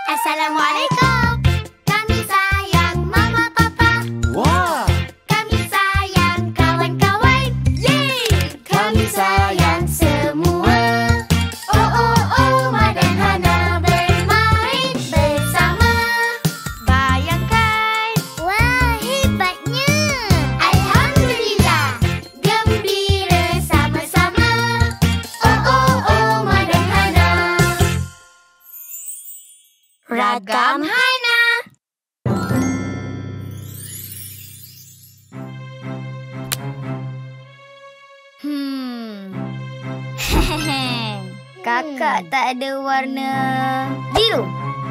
Assalamualaikum. Kami sayang Mama Papa. Wah! Kami sayang kawan-kawan. Yeay! Kami sayang semua. Oh, oh, oh, Ma dan Hana bermain bersama. Bayangkan. Wah, hebatnya. Alhamdulillah. Gembira sama-sama. Oh, oh, oh, Ma dan Hana. Ragam Hana. Kakak tak ada warna biru.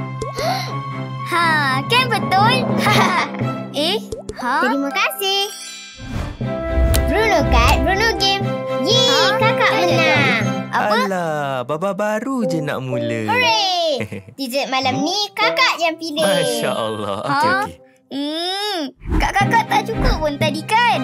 Ha, kan betul? Terima kasih. Bruno Cat, Bruno Game. Yeay, kakak menang. Apa? Alah, Baba baru je nak mula. Hooray! Dessert malam ni kakak yang pilih. Masya Allah. Okey. Kak kakak tak cukup pun tadi kan?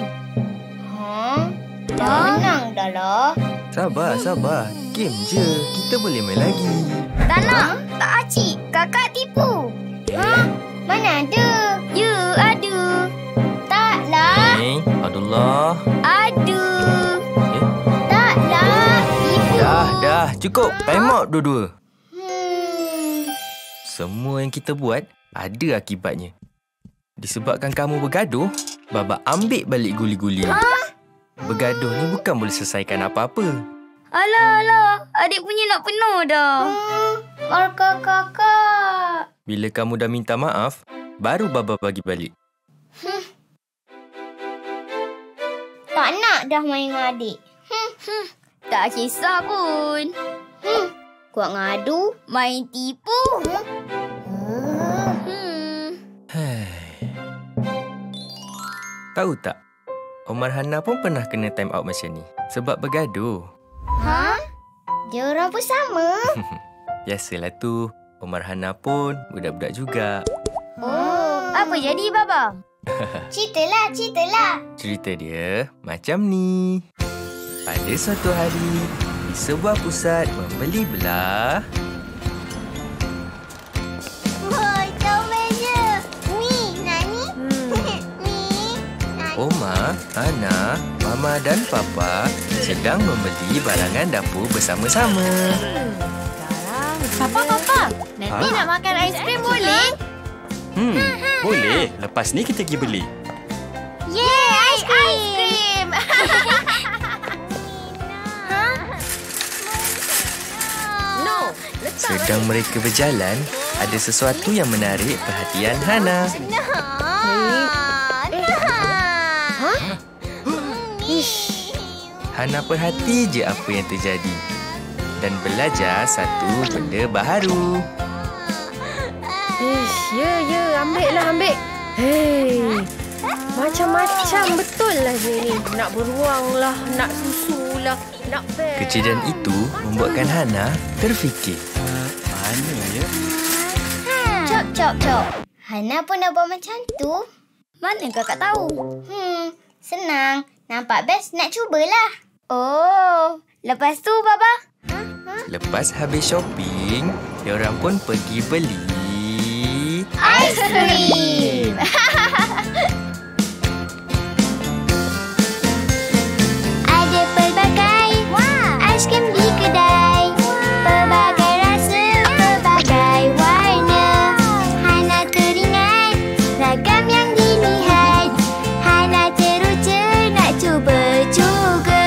Dah menang dah lah. Sabar. Game je. Kita boleh main lagi. Tak nak. Tak acik. Kakak tipu. Mana ada? Ya, ada. Taklah. Abdullah. Ada. Eh? Taklah. Tipu. Dah. Cukup. Time out dua-dua. Hmm. Semua yang kita buat ada akibatnya. Disebabkan kamu bergaduh, Baba ambil balik guli-guli ni. Bergaduh ni bukan boleh selesaikan apa-apa. Alah. Adik punya nak penuh dah. Markah kakak. Bila kamu dah minta maaf, baru Baba bagi balik. Tak nak dah main dengan adik. Tak kisah pun. Kuat ngadu, main tipu. Tahu tak? Omar Hana pun pernah kena time out macam ni. Sebab bergaduh. Ha? Dia orang pun sama. Biasalah tu. Omar Hana pun budak-budak juga. Oh, apa jadi Baba? Ceritalah. Cerita dia macam ni. Pada suatu hari, di sebuah pusat membeli belah, Woi, comel. Ni, Nani. Omar, Hana, Mama dan Papa sedang membeli barangan dapur bersama-sama. Papa. Nanti nak makan aiskrim boleh? Boleh. Lepas ni kita pergi beli. Yeay, aiskrim. Sedang mereka berjalan, ada sesuatu yang menarik perhatian Hana. Hana perhati je apa yang terjadi dan belajar satu benda baharu. Ya, ambil. Hei, macam-macam betul lah dia ni. Nak beruang lah, nak susu lah, nak bel. Kejadian itu membuatkan Hana terfikir. Mana ya? Cop. Hana pun dah buat macam tu. Mana kakak tahu? Senang. Nampak best, nak cubalah. Oh, lepas tu Baba? Lepas habis shopping, diorang pun pergi beli Aiskrim. Ada pelbagai aiskrim di kedai. Pelbagai rasa, pelbagai warna. Hana teringat ragam yang dilihat. Hana teruja nak cuba juga.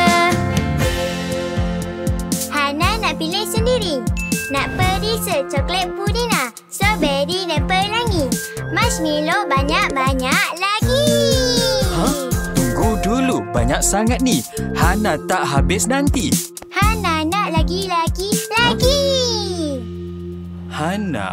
Hana nak pilih sendiri. Nak perisa coklat pudina, strawberry dan pelangi. Marshmallow banyak-banyak lagi. Tunggu dulu. Banyak sangat ni. Hana tak habis nanti. Hana nak lagi. Hana?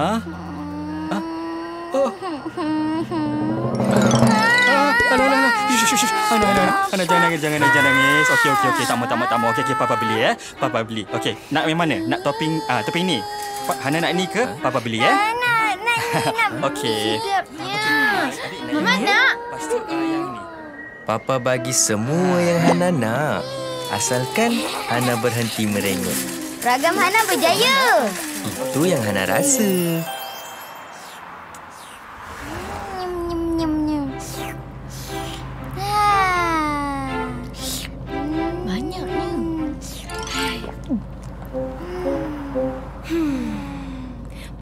Alah. Shush. Hana, jangan nangis. Okey. Tak mau. Okey, Papa beli ya. Papa beli. Okey, nak yang mana? Nak topping ni. Hana nak ni ke? Papa beli ya. Nak. Okey. Mama nak. Pasti yang ni. Papa bagi semua yang Hana nak. Asalkan Hana berhenti merengek. Ragam Hana berjaya. Itu yang Hana rasa.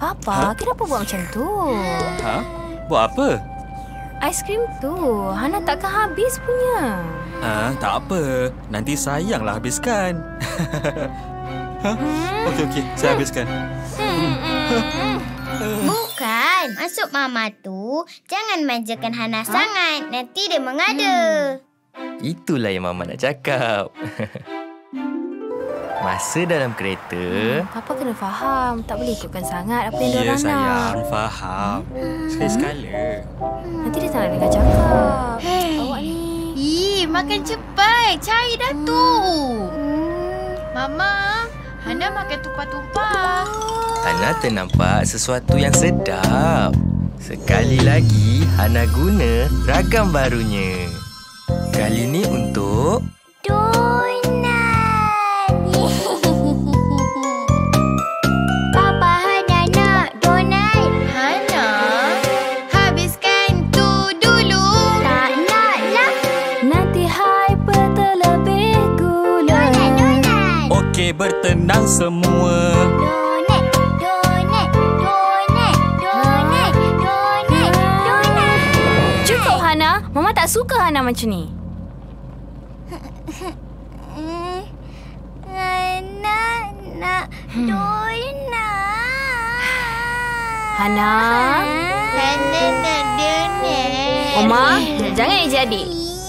Papa, kenapa buat macam tu? Ha? Buat apa? Aiskrim tu, Hana takkan habis punya. Tak apa. Nanti sayanglah habiskan. Okey. Saya habiskan. Bukan. Maksud Mama tu, jangan manjakan Hana sangat. Nanti dia mengada. Itulah yang Mama nak cakap. Masa dalam kereta, Papa kena faham. Tak boleh ikutkan sangat apa yang Ya, diorang nak. sayang. Faham. Sekali-sekala. Nanti dia tak nak dengar cakap. Awak ni. Ih, makan cepat. Cair dah tu. Mama, Hana makan tumpah-tumpah. Hana ternampak sesuatu yang sedap. Sekali lagi, Hana guna ragam barunya. Kali ni untuk... Donat. Papa Hana nak donat. Hana, habiskan tu dulu. Tak nak lah. Nanti hyper terlebih gula. Donat. Okey, bertenang semua. Donat. Donat. Donat. Donat. Donat. Donat. Cukup Hana. Mama tak suka Hana macam ni. Hana nak donat. Hana. Hana nak donat. Oma, jangan adik-adik.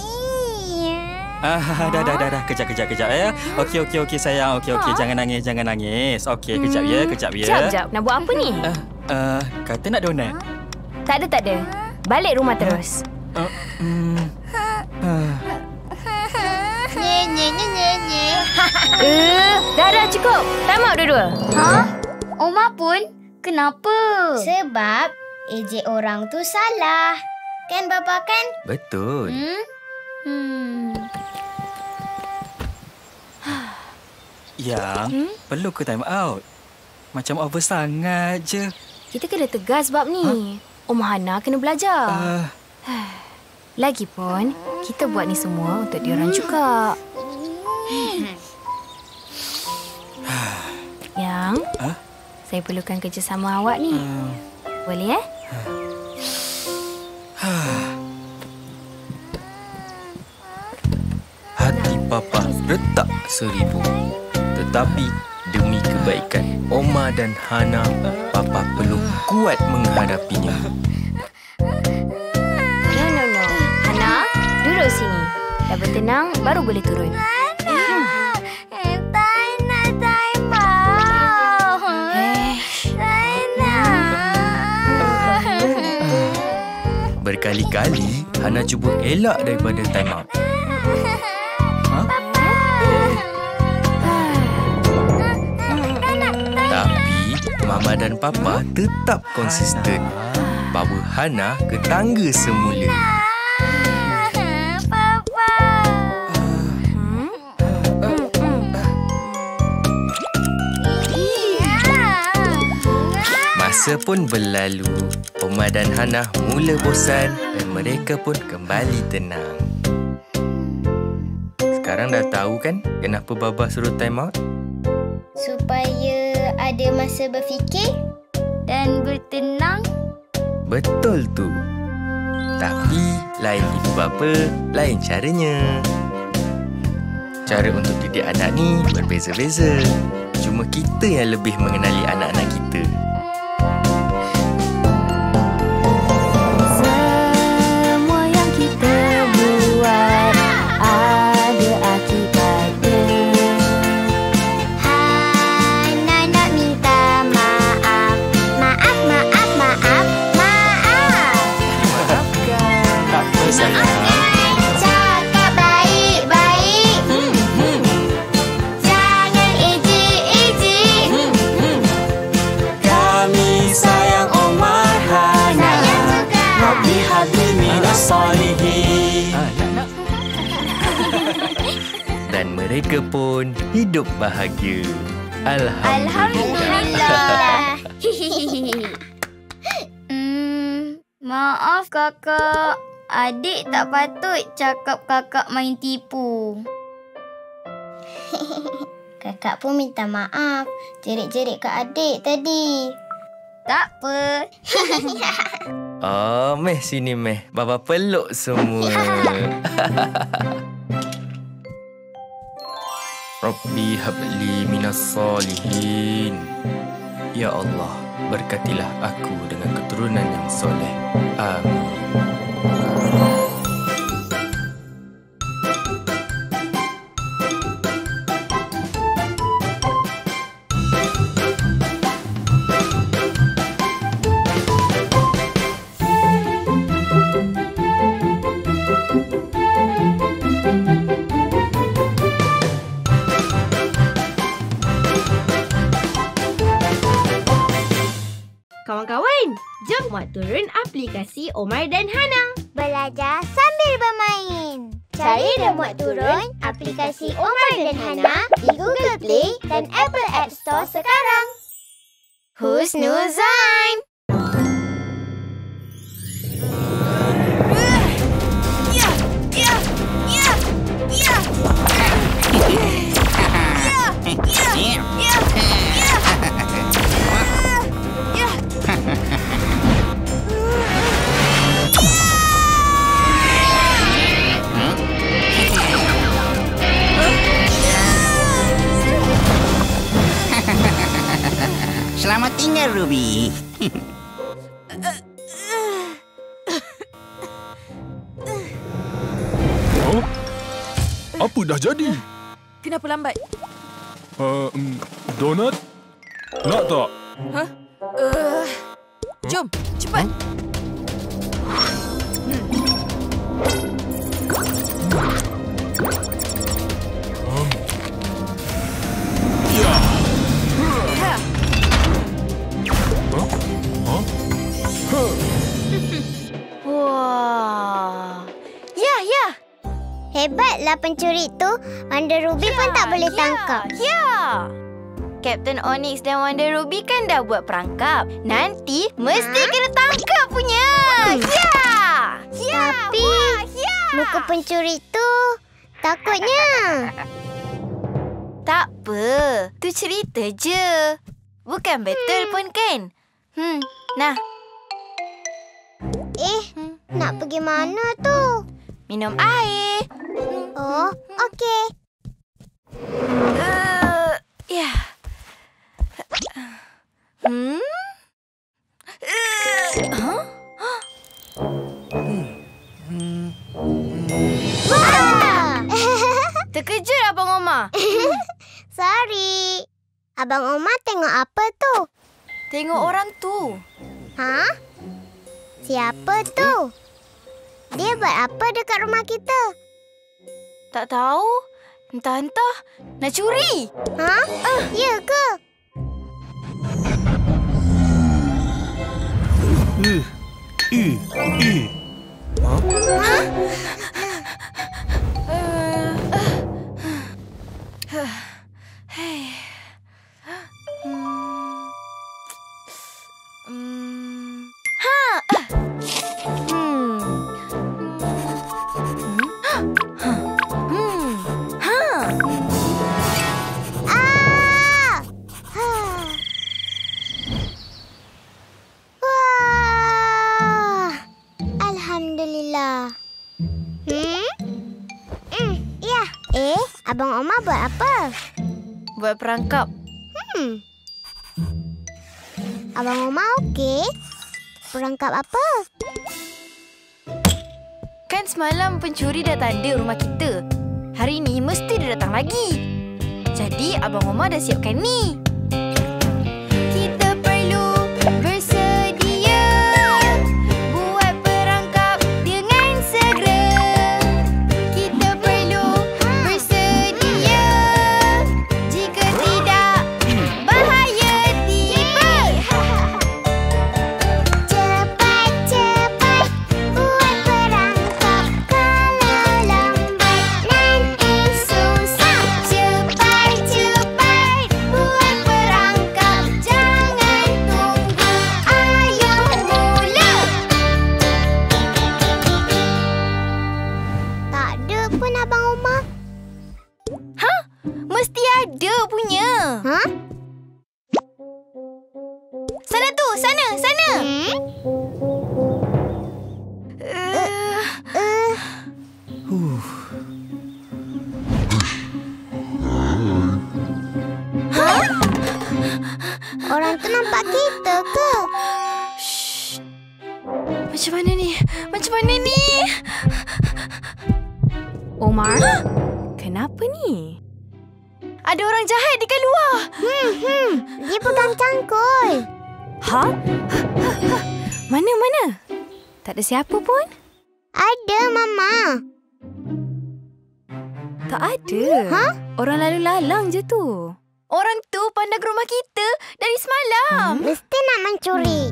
Dah. Kejap ya. Okey sayang. Okey. Jangan nangis. Okey, kejap ya. Sekejap. Nak buat apa ni? Kata nak donat. Tak ada. Balik rumah terus. Dah cukup. Time out dua-dua. Oma pun? Kenapa? Sebab ejek orang tu salah. Kan Bapa kan? Betul. Yang perlu ke time out? Macam over sangat je. Kita kena tegas bab ni. Oma Hana kena belajar. Lagipun, kita buat ni semua untuk diorang juga. Yang, saya perlukan kerjasama awak ni. Boleh, Hati Papa retak 1000. Tetapi demi kebaikan Oma dan Hana, Papa perlu kuat menghadapinya. No. Hana, duduk sini. Dah bertenang, baru boleh turun. Berkali-kali Hana cuba elak daripada time out. Tapi Mama dan Papa tetap konsisten bawa Hana ke tangga semula. Masa pun berlalu. Oma dan Hana mula bosan dan mereka pun kembali tenang. Sekarang dah tahu kan kenapa Baba suruh time out? Supaya ada masa berfikir dan bertenang. Betul tu. Tapi lain ibu bapa, lain caranya. Cara untuk didik anak ni berbeza-beza. Cuma kita yang lebih mengenali anak-anak kita. Semua yang kita buat ada akibatnya. Hana nak minta maaf. Maaf. Tak apa sayang. Cakap baik-baik. Jangan ejek-ejek. Kami sayang Oma Hana. Sayang juga. Habli minas salihin. Dan mereka pun hidup bahagia. Alhamdulillah. Maaf kakak. Adik tak patut cakap kakak main tipu. Kakak pun minta maaf. Jerit-jerit ke adik tadi. Tak apa. Oh, Meh sini Meh. Baba peluk semua. Rabbi habli minas salihin. Ya Allah, berkatilah aku dengan keturunan yang soleh. Amin. Kawan-kawan, jom muat turun aplikasi Omar dan Hana. Belajar sambil bermain. Cari dan muat turun aplikasi Omar dan Hana di Google Play dan Apple App Store sekarang. Husnuzan. Selamat tinggal, Ruby. Oh? Apa dah jadi? Kenapa lambat? Donat? Nak tak? Jom, cepat. Ya. Wah. Ya. Hebatlah pencuri tu. Wonder Ruby pun tak boleh tangkap. Ya. Captain Onyx dan Wonder Ruby kan dah buat perangkap. Nanti mesti kena tangkap punya. Tapi muka pencuri tu takutnya. Tak apa. Tu cerita je. Bukan betul pun kan? Nah, Nak pergi mana tu? minum air. Oh, okey. Ya. Wah! Terkejut Abang Omar. Sorry. Abang Omar tengok apa tu? Tengok orang tu. Ha? Siapa tu? Dia buat apa dekat rumah kita? Tak tahu. Entah-entah. Nak curi. Ha? Ya ke? Wah! Alhamdulillah. Ya. Abang Omar buat apa? Buat perangkap. Abang Omar okey? Perangkap apa? Kan semalam pencuri dah tanda rumah kita. Hari ni mesti dia datang lagi. Jadi Abang Omar dah siapkan ni. Kita perlu bersedia buat perangkap dengan segera. Kita perlu bersedia. Jika tidak, bahaya tiba. Cepat-cepat buat perangkap. Kalau lambat nanti susah. Cepat-cepat buat perangkap. Jangan tunggu. Ayo mula. Tak ada pun Abang Omar. Mesti ada punya. Ha? Sana tu, Sana, sana. Orang tu nampak kita ke? Macam mana ni? Macam mana ni? Omar, kenapa ni? Ada orang jahat dekat luar. Dia pegang cangkul. Ha? Mana? Tak ada siapa pun? Ada, Mama. Tak ada. Ha? Orang lalu lalang je tu. Orang tu pandang ke rumah kita dari semalam. Mesti nak mencuri.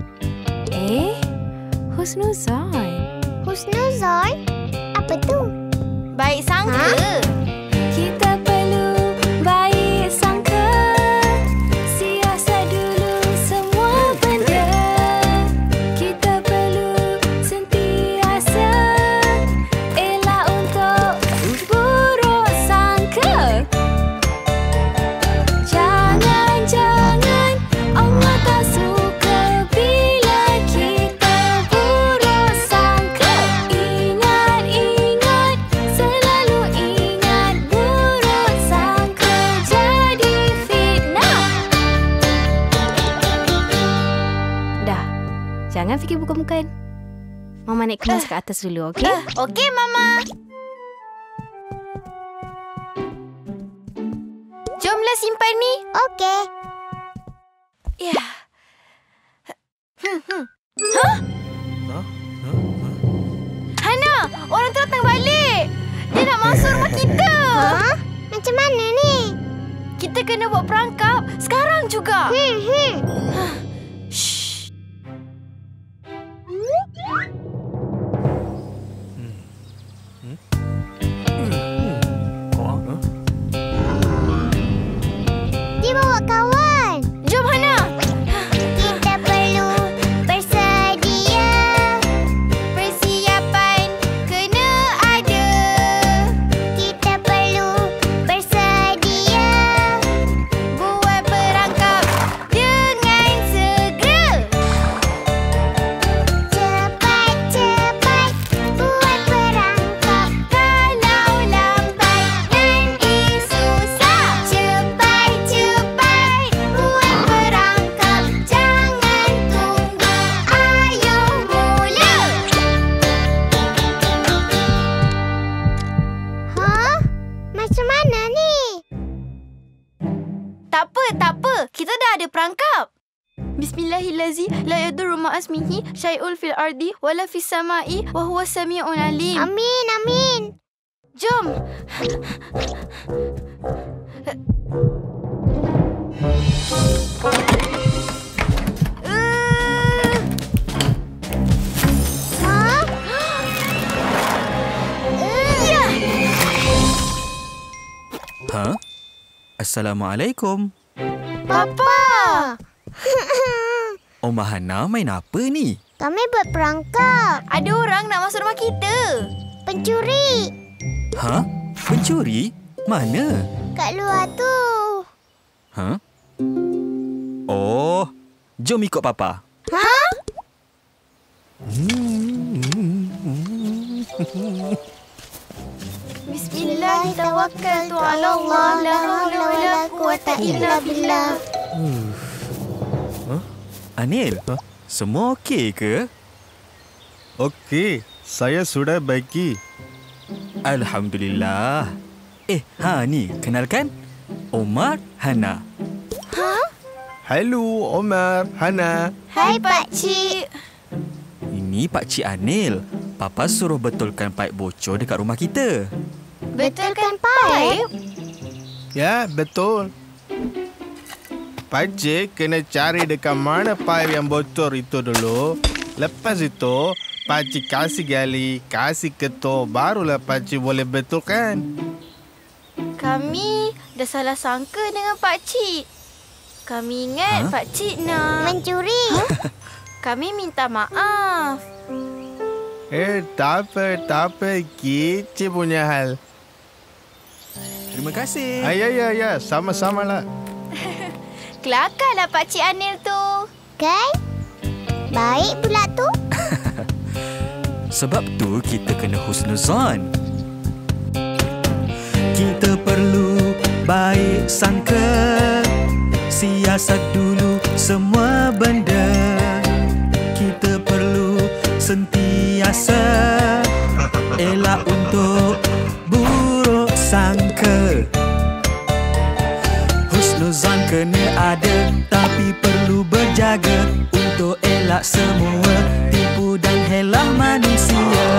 Husnuzon. Husnuzon? Apa tu? Baik sangka. Kita perlu baik sangka. Siasat dulu semua benda. Kita perlu sentiasa elak untuk buruk sangka. Jangan Allah tak suka bila kita buruk sangka. Ingat, selalu ingat, buruk sangka jadi fitnah. Dah, jangan fikir bukan-bukan. Mama naik kemas ke atas dulu, okey? Okey, Mama. Jomlah simpan ni. Okey. Ya. Hana, orang tu datang balik. Dia nak masuk rumah kita. Macam mana ni? Kita kena buat perangkap sekarang juga. Shh. Dia bawa kawan. Jom, Hana. Kita perlu bersedia. Persiapan kena ada. Kita perlu bersedia. Buat perangkap dengan segera. Cepat-cepat buat perangkap. Kalau lambat nanti susah. Cepat-cepat buat perangkap. Jangan tunggu. Ayo mula. Macam mana ni? Tak apa. Kita dah ada perangkap. Bismillahirrahmanirrahim. La yadurru ma'asmihi syai'ul fil ardi wala fis sama'i wa huwa sami'un alim. Amin. Jom. Ha? Assalamualaikum. Papa. Omah Hana main apa ni? Kami buat perangkap. Ada orang nak masuk rumah kita. Pencuri. Ha? Pencuri? Mana? Kat luar tu. Ha? Oh, jom ikut Papa. Bismillah, tawakkaltu ala Allah, la haula wala quwata illa billah. Anil, semua okey ke? Okey, saya sudah baiki. Alhamdulillah. Ni, kenalkan. Omar, Hana. Hello, Omar, Hana. Hai, Pakcik. Ini Pakcik Anil. Papa suruh betulkan paip bocor dekat rumah kita. Betulkan paip? Ya, betul. Pakcik kena cari dekat mana paip yang bocor itu dulu. Lepas itu, Pakcik kasih gali, kasih ketuk, barulah Pakcik boleh betulkan. Kami dah salah sangka dengan Pakcik. Kami ingat Pakcik nak Mencuri. Kami minta maaf. Tak apa. Kicik punya hal. Terima kasih. Ya. Sama-sama lah. Kelakarlah Pakcik Anil tu. Kan? baik pula tu? Sebab tu kita kena husnuzan. Kita perlu baik sangka, siasat dulu semua benda. Kita perlu sentiasa elak untuk buruk sangka. Husnuzan kena ada, tapi perlu berjaga untuk elak semua tipu dan helah manusia.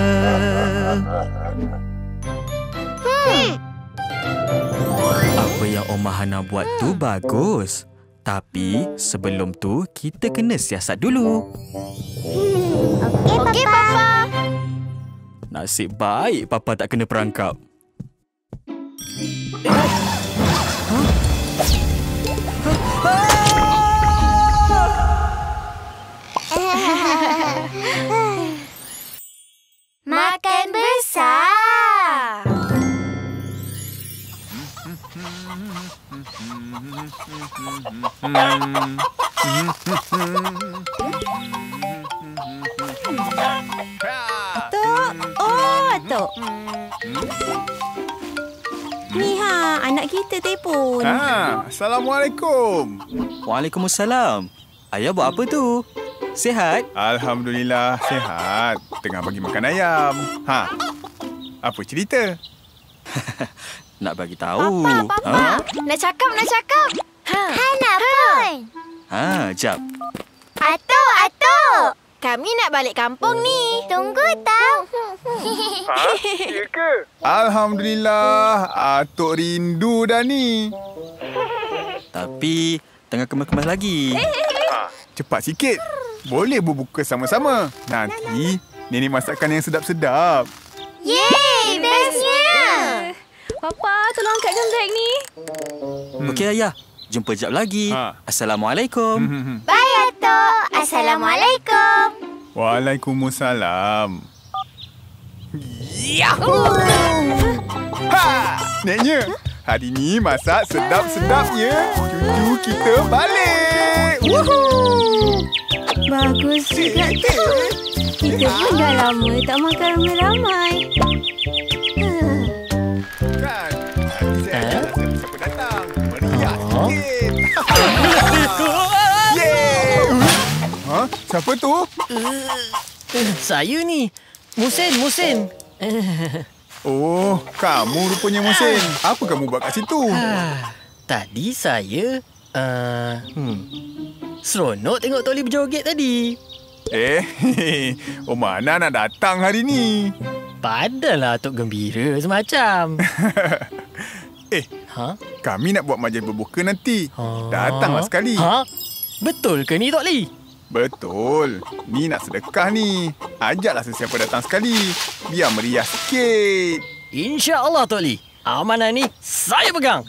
Apa yang Omah Hana buat tu bagus. Tapi sebelum tu kita kena siasat dulu. Okey, Papa. Nasib baik Papa tak kena perangkap. Makan besar. Atuk. Oh, Atuk. Ni anak kita telefon. Assalamualaikum. Waalaikumsalam. Ayah buat apa tu? Sihat? Alhamdulillah, sihat. Tengah bagi makan ayam. Apa cerita? Nak bagi tahu. Papa. Nak cakap. Hana pun. Jap. Atuk. Kami nak balik kampung ni. Tunggu tau. Ya ke? Alhamdulillah, Atuk rindu dah ni. Tapi tengah kemas-kemas lagi. Cepat sikit. Boleh berbuka sama-sama. Nanti nenek masakkan yang sedap-sedap. Yeay, bestnya. Papa, tolong angkatkan beg ni. Okey ayah. Jumpa jap lagi. Assalamualaikum. Bye, Atuk. Assalamualaikum. Waalaikumsalam. Neknya, hari ni masak sedap-sedapnya. Cucu kita balik. Bagus juga tu. Kita pun dah lama tak makan ramai-ramai. Kan? Nanti saya akan siapa datang. Meriah sikit. Yeay! Siapa tu? Saya ni. Musin. Oh, kamu rupanya Musin. Apa kamu buat kat situ? Tadi saya... seronok tengok Tok Li berjoget tadi. Omah Hana nak datang hari ni. Padalah Tok gembira semacam. Kami nak buat majlis berbuka nanti. Datanglah sekali. Betul ke ni Tok Li? Betul. Ni nak sedekah ni. Ajaklah sesiapa datang sekali. Biar meriah sikit. InsyaAllah Tok Li. Amanah ni saya pegang.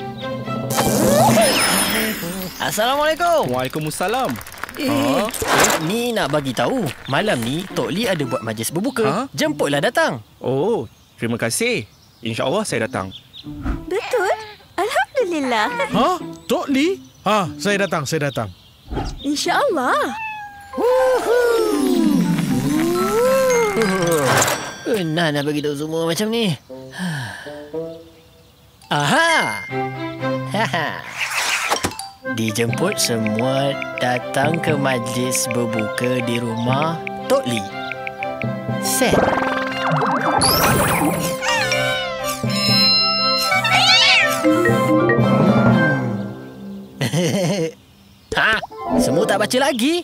Assalamualaikum. Waalaikumsalam. Ni nak bagi tahu. Malam ni Tok Li ada buat majlis berbuka. Jemputlah datang. Oh, terima kasih. InsyaAllah saya datang. Betul? Alhamdulillah. Tok Li? Saya datang. InsyaAllah. Nak bagi tahu semua macam ni. Aha. Dijemput semua datang ke majlis berbuka di rumah Tok Li. Set. Semua tak baca lagi?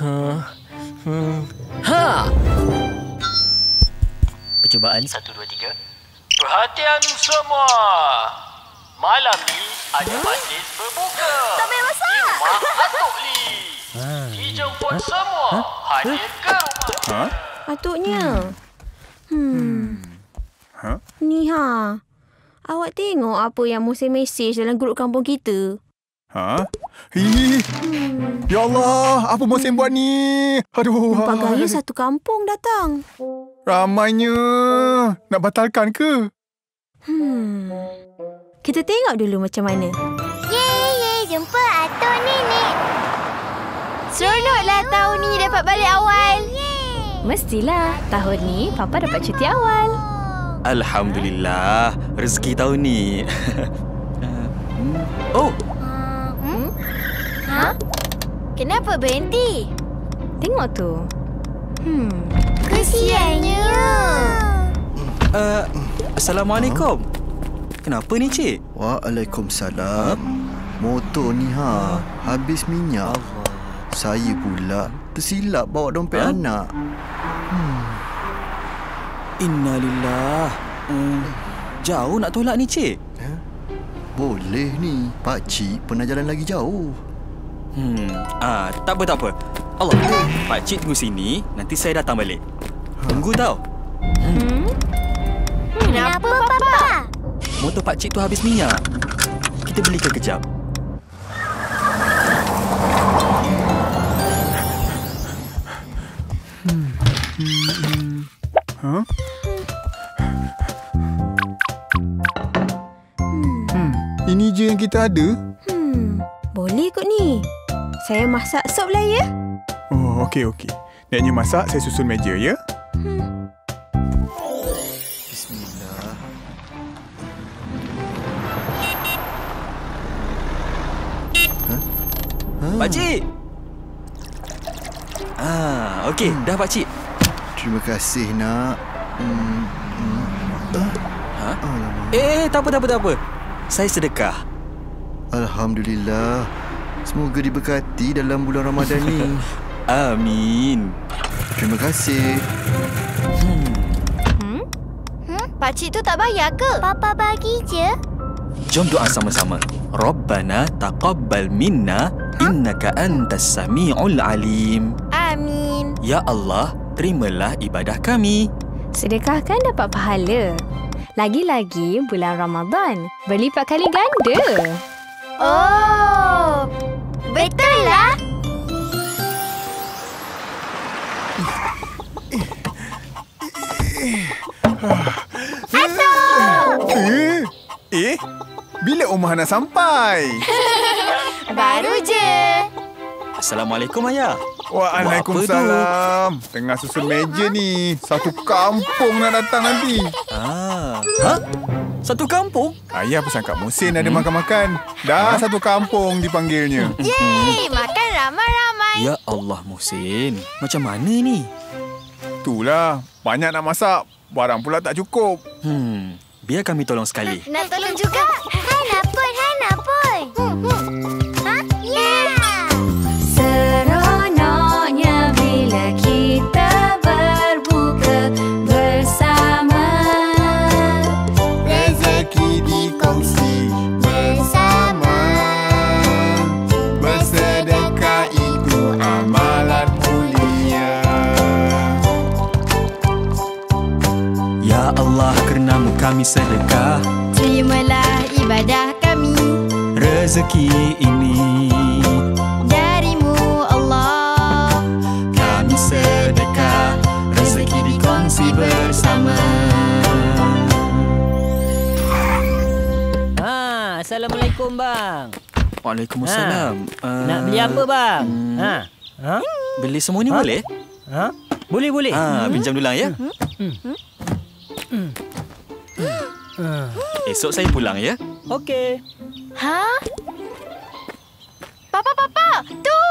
Percubaan 1, 2, 3. Perhatian semua. Malam ni ada majlis berbuka. Tak payah masak. Di rumah Atuk Li. Dijemput semua hadir ke rumah. Atuknya. Ni Awak tengok apa yang Musin mesej dalam grup kampung kita? Ya Allah, apa Musin buat ni? Aduh. Nampak gaya satu kampung datang. Ramainya. Nak batalkan ke? Kita tengok dulu macam mana. Yeay, jumpa Atuk Nenek. Seronoklah tahun ni dapat balik awal. Mestilah. Tahun ni Papa dapat cuti awal. Alhamdulillah, rezeki tahun ni. Oh, Ha? Kenapa berhenti? Tengok tu. Kesiannya. Assalamualaikum. Kenapa ni, Cik? Waalaikumsalam. Motor ni habis minyak. Saya pula tersilap bawa dompet anak. Innalillah. Jauh nak tolak ni, Cik? Boleh ni. Pakcik pernah jalan lagi jauh. Tak apa. Allah, Pakcik tunggu sini. Nanti saya datang balik. Tunggu tau. Kenapa, Papa? Motor Pakcik tu habis minyak. Kita belikan kejap. Ini je yang kita ada? Boleh kot ni. Saya masak sup lah ya. Oh, okey. Neknya masak, saya susun meja ya. Bismillah. Pakcik! Okey, dah Pakcik. Terima kasih nak. Tak apa. Saya sedekah. Alhamdulillah. Semoga diberkati dalam bulan Ramadan ni. Amin. Terima kasih. Pakcik tu tak bayar ke? Papa bagi je. Jom doa sama-sama. Rabbana taqabbal minna innaka antas sami'ul alim. Amin. Ya Allah, terimalah ibadah kami. Sedekah kan dapat pahala. Lagi-lagi bulan Ramadan. Berlipat kali ganda. Oh, betul lah. Bila Omah nak sampai? Baru je. Assalamualaikum, Ayah. Waalaikumsalam. Tengah susun meja ni. Satu kampung nak datang nanti. Satu kampung? Ayah pesan Kak Muhsin ada makan-makan. Dah satu kampung dipanggilnya. Yeay, makan ramai-ramai. Ya Allah, Muhsin. Macam mana ni? Itulah. Banyak nak masak. Barang pula tak cukup. Biar kami tolong sekali. Nak tolong juga. Hai Napun. Seronoknya bila kita berbuka bersama. Rezeki dikongsi bersama. Bersedekah itu amalan mulia. Ya Allah, kerana-Mu kami sedekah. Terimalah ibadah kami. Rezeki ini Dari-Mu Allah. kami sedekah. Rezeki dikongsi bersama. Assalamualaikum, bang. Waalaikumsalam. Nak beli apa, bang? Beli semua ni boleh? Boleh. Pinjam dulang ya. Esok saya pulang ya. Okey. Papa, tu.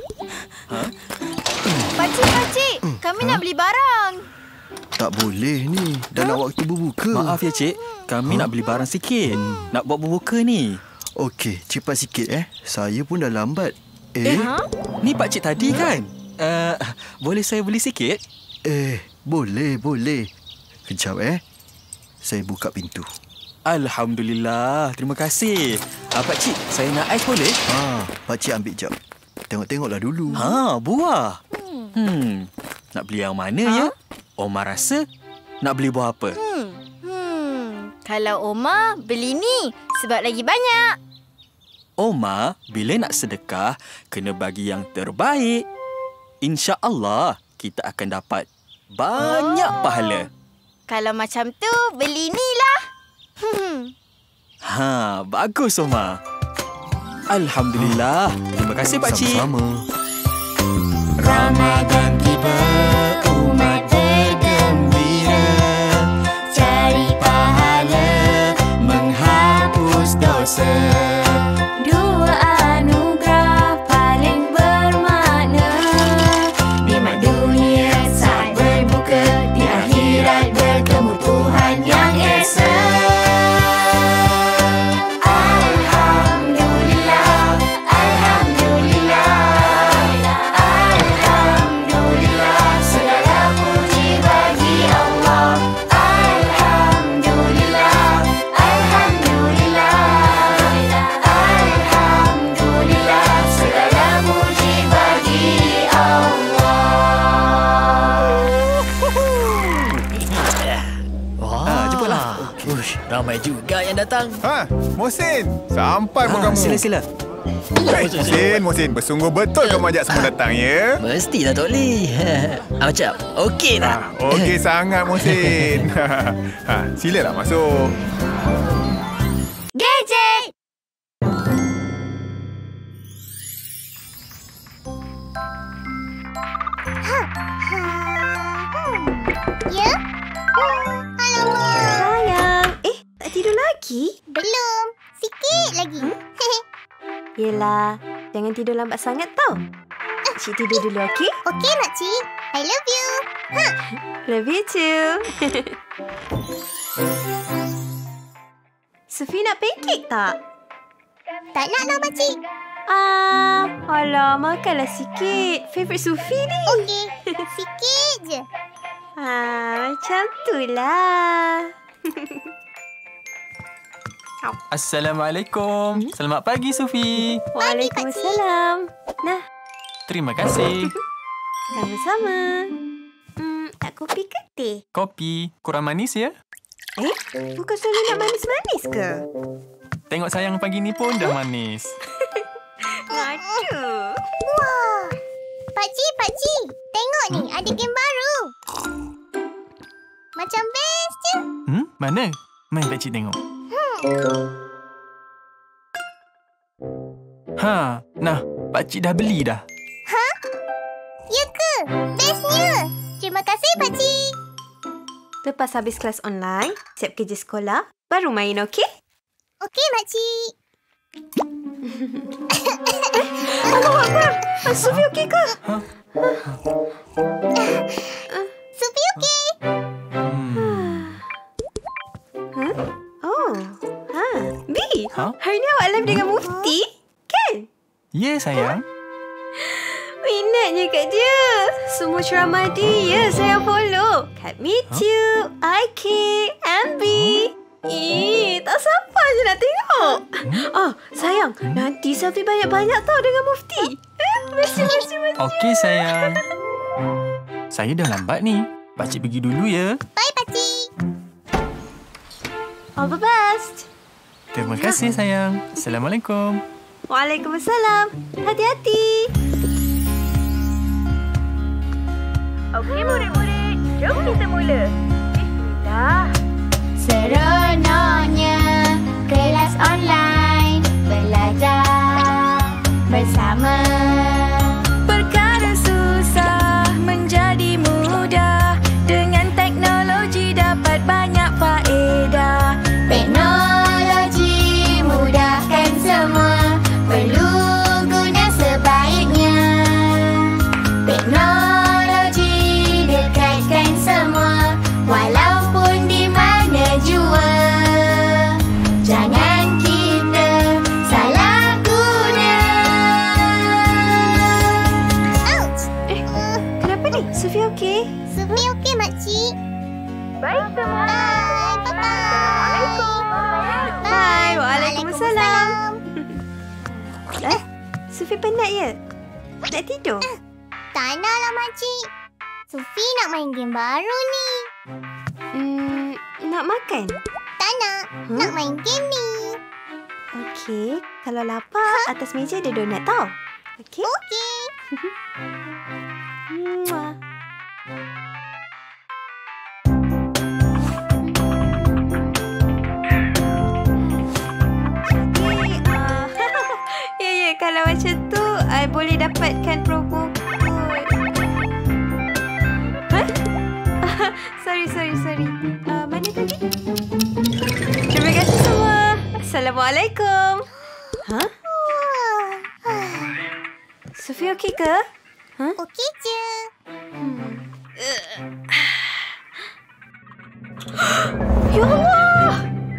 Pakcik, kami nak beli barang. Tak boleh ni. Dah nak waktu berbuka. Maaf ya, Cik. Kami nak beli barang sikit. Nak buat berbuka ni. Okey, cepat sikit Saya pun dah lambat. Ni pakcik tadi kan? Boleh saya beli sikit? Boleh. Kejap Saya buka pintu. Alhamdulillah. Terima kasih. Pakcik, saya nak ais boleh? Pakcik ambil jap. Tengok-tengoklah dulu. Buah. Nak beli yang mana ya? Omar rasa nak beli buah apa? Kalau Omar beli ni sebab lagi banyak. Omar, bila nak sedekah, kena bagi yang terbaik. InsyaAllah, kita akan dapat banyak pahala. Kalau macam tu, beli ni lah. Bagus, Omar. Alhamdulillah. Terima kasih, Pakcik. Sama-sama. Ramai juga yang datang. Mohsin, sampai pun kamu. Sila. Mohsin, bersungguh betul kamu ajak semua datang, ya? Mestilah, Tok Lee. Macam, okey tak? Okey sangat, Mohsin. Silalah masuk. Gadget! Ya? Alamak. Sayang. Tak tidur lagi? Belum. Sikit lagi. Yelah, jangan tidur lambat sangat tau. Cik tidur dulu, okey? Okey, makcik. I love you. Love you too. Sufi nak pancake tak? Tak nak lah, makcik. Alah, makanlah sikit. Favourite Sufi ni. Okey, sikit je. Macam tu lah. Assalamualaikum. Selamat pagi, Sufi. Waalaikumsalam. Nah. Terima kasih. Sama-sama. Nak kopi ke teh? Kopi. Kurang manis ya? Bukan selalu nak manis-manis ke? Tengok sayang pagi ni pun dah manis. Aduh. Wah. Pakcik. Tengok ni, ada game baru. Macam best je. Mana? Main pakcik tengok. Nah, pakcik dah beli dah. Ya ke? Bestnya. Terima kasih, pakcik. Lepas habis kelas online, siap kerja sekolah, baru main, okey? Okey, makcik. Allah Akbar. Sufi okey ke? Sufi okey. B, hari ni awak live dengan Mufti, kan? Ya, sayang. Minatnya kat dia. Semua ceramah dia saya follow. Kat YouTube, IK, MB. Tak sabar je nak tengok. Sayang, nanti selfie banyak-banyak tau dengan Mufti. Mesti. Okey, sayang. Saya dah lambat ni. Pakcik pergi dulu ya. Bye, pakcik. All the best. Terima kasih, sayang. Assalamualaikum. Waalaikumsalam. Hati-hati. Okey, murid-murid. Jom kita mula. Bismillah. Seronoknya kelas online, belajar bersama. Perkara susah menjadi mudah, dengan teknologi dapat banyak faedah. Teknologi mudahkan semua, perlu guna sebaiknya. Teknologi dekatkan semua, walaupun di mana jua. Jangan kita salah guna. Ouch! Kenapa ni? Sufi okey? Sufi okey, makcik. Baik semua. Assalamualaikum. Bye. Waalaikumsalam. Sufi penat ya? Nak tidur? Tak naklah, makcik. Sufi nak main game baru ni. Nak makan? Tak nak. Nak main game ni. Okey. Kalau lapar, atas meja ada donat tau. Okey? Okey. Ya, kalau macam tu, I boleh dapatkan promo code. Sorry. Mana tadi? Terima kasih semua. Assalamualaikum. Sufi okey ke? Okey je. Ya Allah!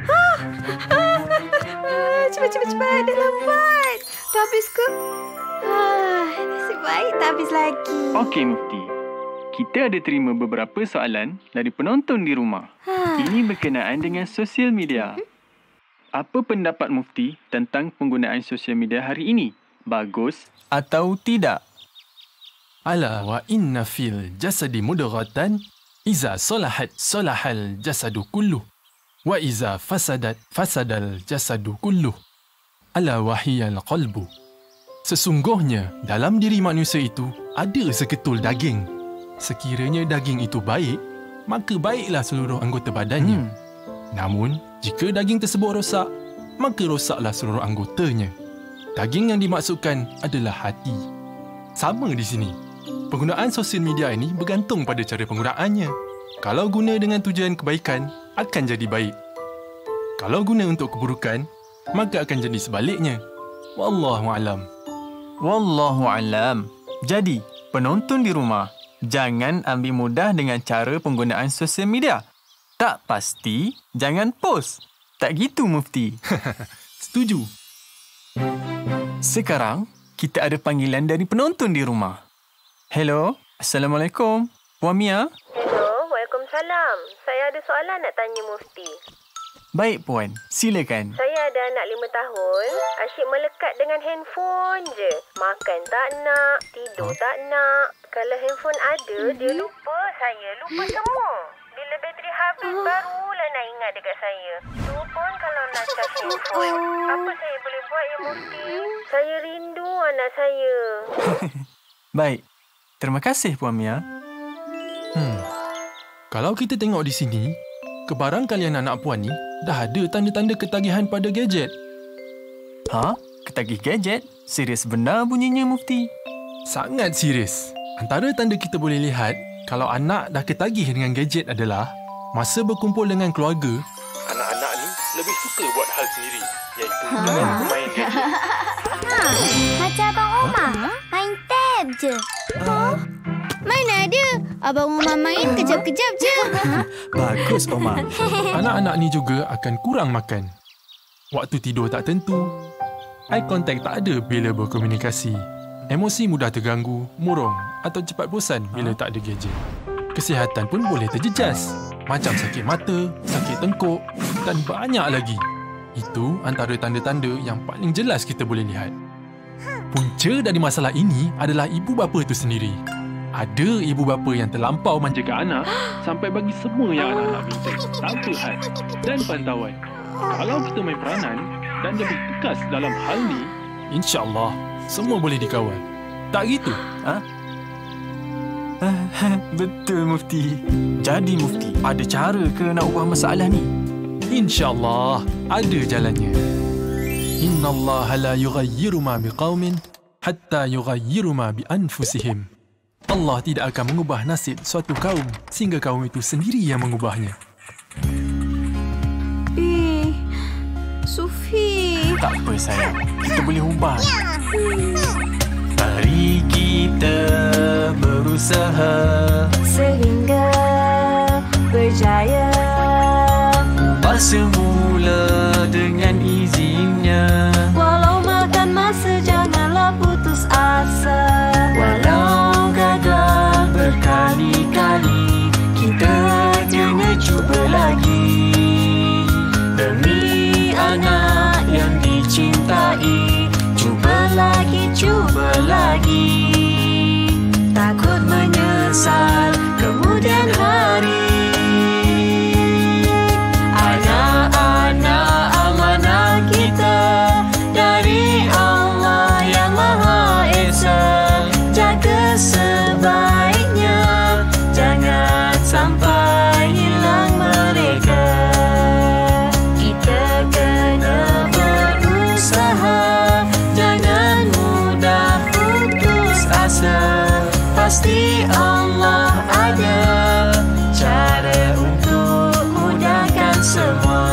Cepat. Dah lambat. Dah habis ke? Nasib baik tak habis lagi. Okey, Mufti. Kita ada terima beberapa soalan dari penonton di rumah. Ini berkenaan dengan sosial media. Apa pendapat Mufti tentang penggunaan sosial media hari ini? Bagus atau tidak? Ala wa inna fil jasadi mudratan iza salahat salahal jasadu kulluh Wa iza fasadat fasadal jasadu kulluh. Ala wahiyal qalbu. Sesungguhnya dalam diri manusia itu ada seketul daging. Sekiranya daging itu baik, maka baiklah seluruh anggota badannya. Namun, jika daging tersebut rosak, maka rosaklah seluruh anggotanya. Daging yang dimaksudkan adalah hati. Sama di sini. Penggunaan sosial media ini bergantung pada cara penggunaannya. Kalau guna dengan tujuan kebaikan, akan jadi baik. Kalau guna untuk keburukan, maka akan jadi sebaliknya. Wallahualam. Wallahualam. Jadi, penonton di rumah, jangan ambil mudah dengan cara penggunaan sosial media. Tak pasti, jangan post. Tak gitu, Mufti. Setuju. Sekarang, kita ada panggilan dari penonton di rumah. Hello, Assalamualaikum. Puan Mia? Hello, Waalaikumsalam. Saya ada soalan nak tanya Mufti. Baik, Puan. Silakan. Saya ada anak 5 tahun. Asyik melekat dengan handphone je. Makan tak nak, tidur tak nak. Kalau handphone ada, dia lupa saya. Lupa semua. Bila bateri habis, barulah nak ingat dekat saya. Suruh pun kalau nak charge handphone. Apa saya boleh buat, ya Mufti? Saya rindu anak saya. Baik. Terima kasih, Puan Mia. Kalau kita tengok di sini, kebarangkalian anak puan ni dah ada tanda-tanda ketagihan pada gadget. Ha? Ketagih gadget? Serius benar bunyinya, Mufti? Sangat serius. Antara tanda kita boleh lihat kalau anak dah ketagih dengan gadget adalah masa berkumpul dengan keluarga, anak-anak ni lebih suka buat hal sendiri, iaitu dengan bermain gadget. Macam Abang Omar, main tab je. Mana ada? Abang Omar main kejap-kejap je. Bagus, Omar. Anak-anak ni juga akan kurang makan. Waktu tidur tak tentu. Eye contact tak ada bila berkomunikasi. Emosi mudah terganggu, murung atau cepat bosan bila tak ada gadget. Kesihatan pun boleh terjejas. Macam sakit mata, sakit tengkuk dan banyak lagi. Itu antara tanda-tanda yang paling jelas kita boleh lihat. Punca dari masalah ini adalah ibu bapa itu sendiri. Ada ibu bapa yang terlampau manjakan anak sampai bagi semua yang anak-anak minta tanpa had dan pantauan. Kalau kita main peranan dan lebih tegas dalam hal ni, insya-Allah semua boleh dikawal. Tak gitu? Betul, Mufti. Jadi, Mufti, ada cara ke nak ubah masalah ni? InsyaAllah, ada jalannya. Innallaha la yughayyiru ma biqaumin hatta yughayyiru ma bi anfusihim. Allah tidak akan mengubah nasib suatu kaum sehingga kaum itu sendiri yang mengubahnya. Sufi. Tak apa, sayang. Kita boleh ubah. Mari kita berusaha sehingga berjaya. Ubah semula dengan izinnya. Walau makan masa, janganlah putus asa. Walau gagal berkali-kali, kita kena cuba lagi. Demi anak yang dicintai, cuba lagi. Takut menyesal kemudian hari. Anak-anak amanah kita dari Allah yang Maha Esa. Jaga sebaiknya, jangan sampai hilang mereka. Kita kena berusaha, jangan mudah putus asa. Pasti Allah ada cara untuk mudahkan semua.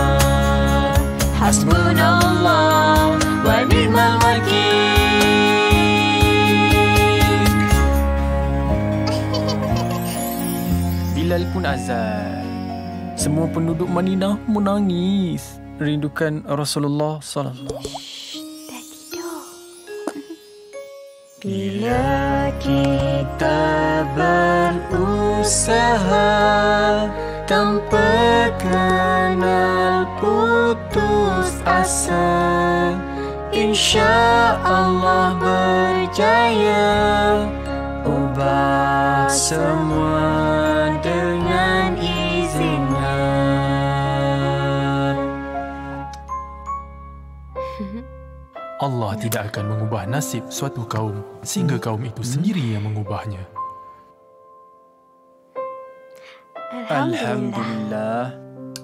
Hasbunallah wa ni'mal wakil. Bilal pun azan. Semua penduduk Madinah menangis, rindukan Rasulullah sallallahu. Bila kita berusaha tanpa kenal putus asa, insya Allah berjaya. Ubah semua dengan izinnya. Allah tidak akan mengubah nasib suatu kaum sehingga kaum itu sendiri yang mengubahnya. Alhamdulillah.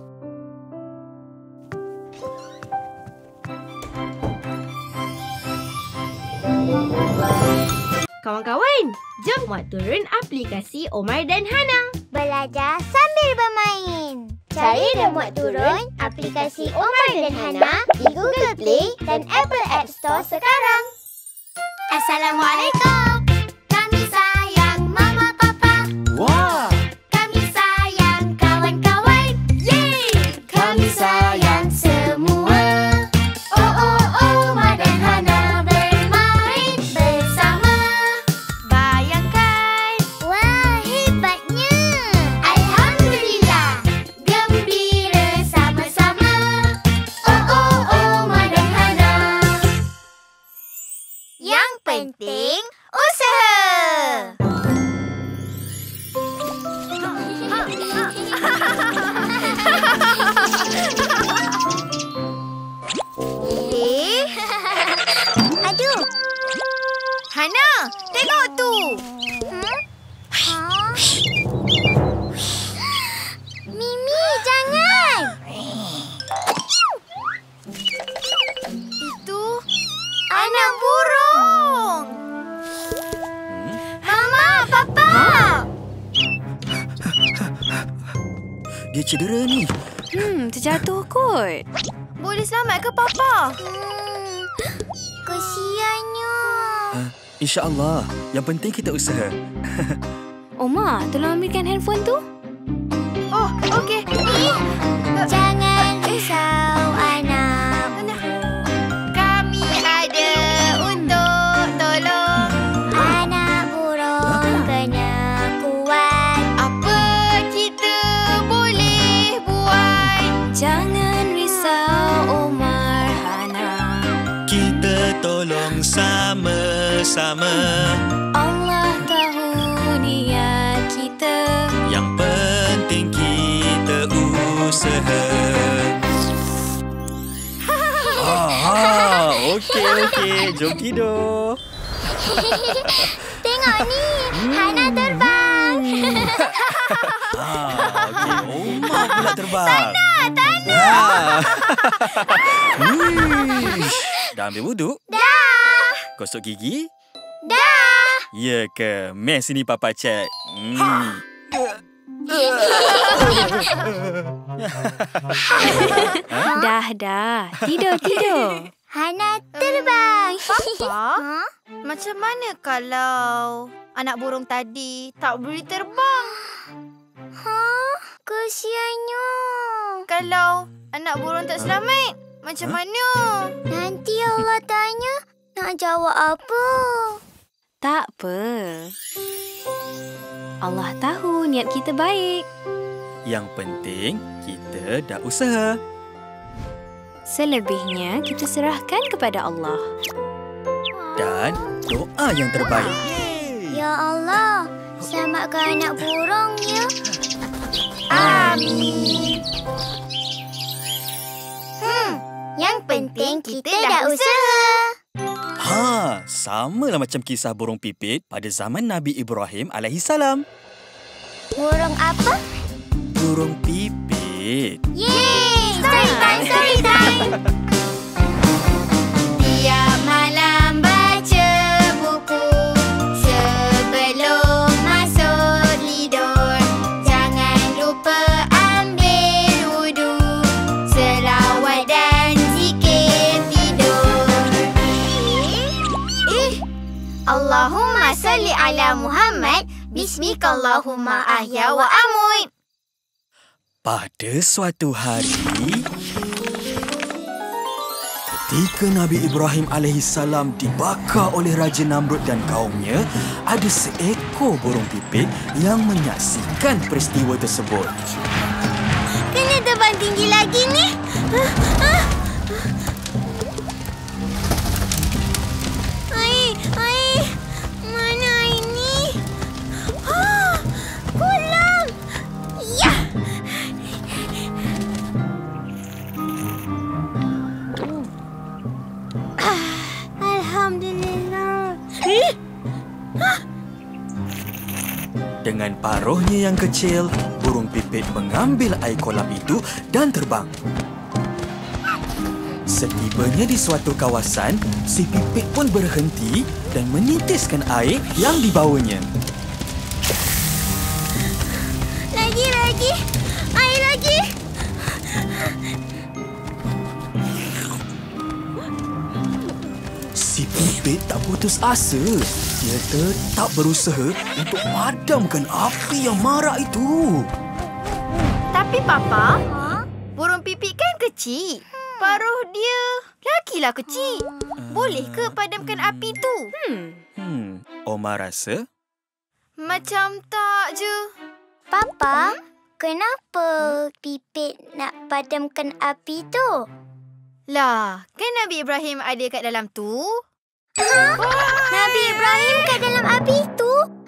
Kawan-kawan, jom muat turun aplikasi Omar dan Hana. Belajar sambil bermain. Cari dan muat turun aplikasi Omar dan Hana di Google Play dan Apple App Store sekarang. Assalamualaikum. Kami sayang Mama Papa. Wah. Kami sayang kawan-kawan. Yeay! Kami sayang semua. Omar dan Hana bermain bersama. Bayangkan. Wah, hebatnya. Alhamdulillah. Gembira sama-sama. Omar dan Hana. Yang penting usaha. Aduh. Hana, tengok tu. Mimi, jangan. Itu anak burung. Mama, Papa. Dia cedera ni. Terjatuh kot. Boleh selamat ke Papa? Kesiannya. InsyaAllah. Yang penting kita usaha. Omar, tolong ambilkan handphone tu. Oh, okey. Jangan risau anak. Kami ada untuk tolong. Anak burung kena kuat. Apa kita boleh buat? Jangan risau Omar, Hana. Kita tolong sama-sama. Allah tahu niat kita. Yang penting kita usaha. Okey. Jom tidur. Tengok ni, Hana terbang. Okey. Omar pula terbang. Tak nak. Wish. Dah ambil wuduk? Dah. Gosok gigi? Dah. Ya ke? Meh sini Papa cek. Dah. Tidur. Hana terbang. Papa, macam mana kalau anak burung tadi tak boleh terbang? Kesiannya. Kalau anak burung tak selamat, macam mana? Nanti Allah tanya, nak jawab apa? Tak apa. Allah tahu niat kita baik. Yang penting kita dah usaha. Selebihnya kita serahkan kepada Allah. Dan doa yang terbaik. Ya Allah, selamatkan anak burung ya. Amin. Yang penting kita dah usaha. Samalah macam kisah burung pipit pada zaman Nabi Ibrahim alaihissalam. Burung apa? Burung pipit. Yeay! Story time! Tiap malam baca buku sebelum masuk tidur. Jangan lupa ambil wudu, selawat dan zikir tidur. Allahumma salli ala Muhammad. Bismikallahumma ahya wa amut. Pada suatu hari, ketika Nabi Ibrahim alaihissalam dibakar oleh Raja Namrud dan kaumnya, ada seekor burung pipit yang menyaksikan peristiwa tersebut. Kena terbang tinggi lagi ni. Air. Mana air ni? Kolam. Ya. Dengan paruhnya yang kecil, burung pipit mengambil air kolam itu dan terbang. Setibanya di suatu kawasan, si pipit pun berhenti dan menitiskan air yang dibawanya. Lagi. Air lagi. Si pipit tak putus asa. Dia tetap berusaha untuk padamkan api yang marak itu. Tapi Papa, burung pipit kan kecil. Paruh dia lagilah kecil. Boleh ke padamkan api tu? Omar rasa? Macam tak je. Papa, kenapa pipit nak padamkan api tu? Lah, kan Nabi Ibrahim ada kat dalam tu? Nabi Ibrahim kat dalam api tu?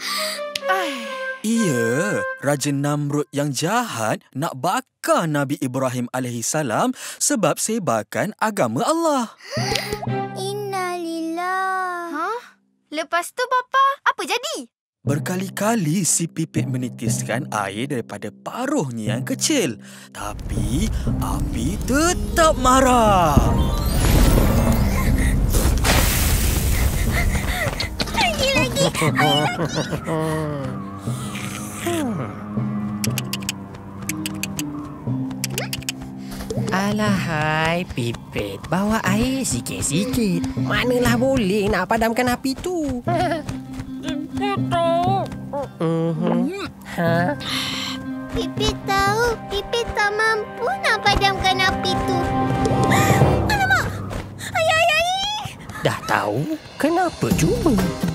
Iya, Raja Namrud yang jahat nak bakar Nabi Ibrahim AS sebab sebarkan agama Allah. Innalillah. Lepas tu Papa, apa jadi? Berkali-kali si pipit menitiskan air daripada paruhnya yang kecil. Tapi api tetap marah. Lagi. Alahai, pipit. Bawa air sikit-sikit. Manalah boleh nak padamkan api tu. Pipit tahu, Pipit tak mampu nak padamkan api tu. Alamak! Ayah. Dah tahu? Kenapa cuba?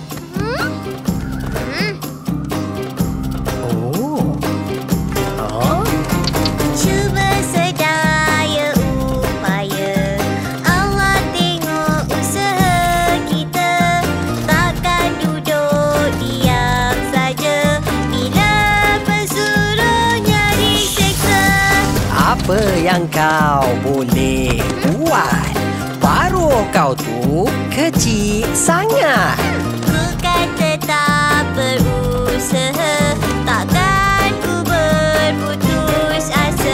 Cuba sedaya upaya. Allah tengok usaha kita. Takkan duduk diam saja bila pesuruh nyari seksa. Apa yang kau boleh buat? Paruh kau tu kecil sangat. Ku kan tetap berusaha. Takkan ku berputus asa.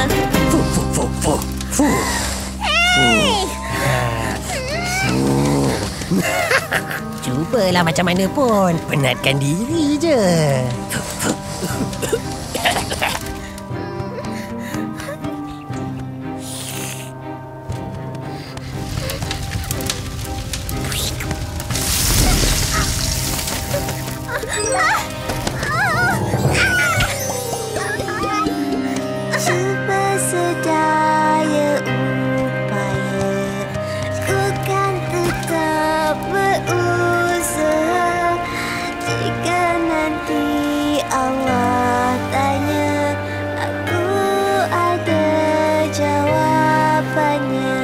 Hey! Cubalah macam mana pun. Penatkan diri je. Cuba sedaya upaya. Ku kan tetap berusaha. Jika nanti Allah tanya, aku ada jawapannya.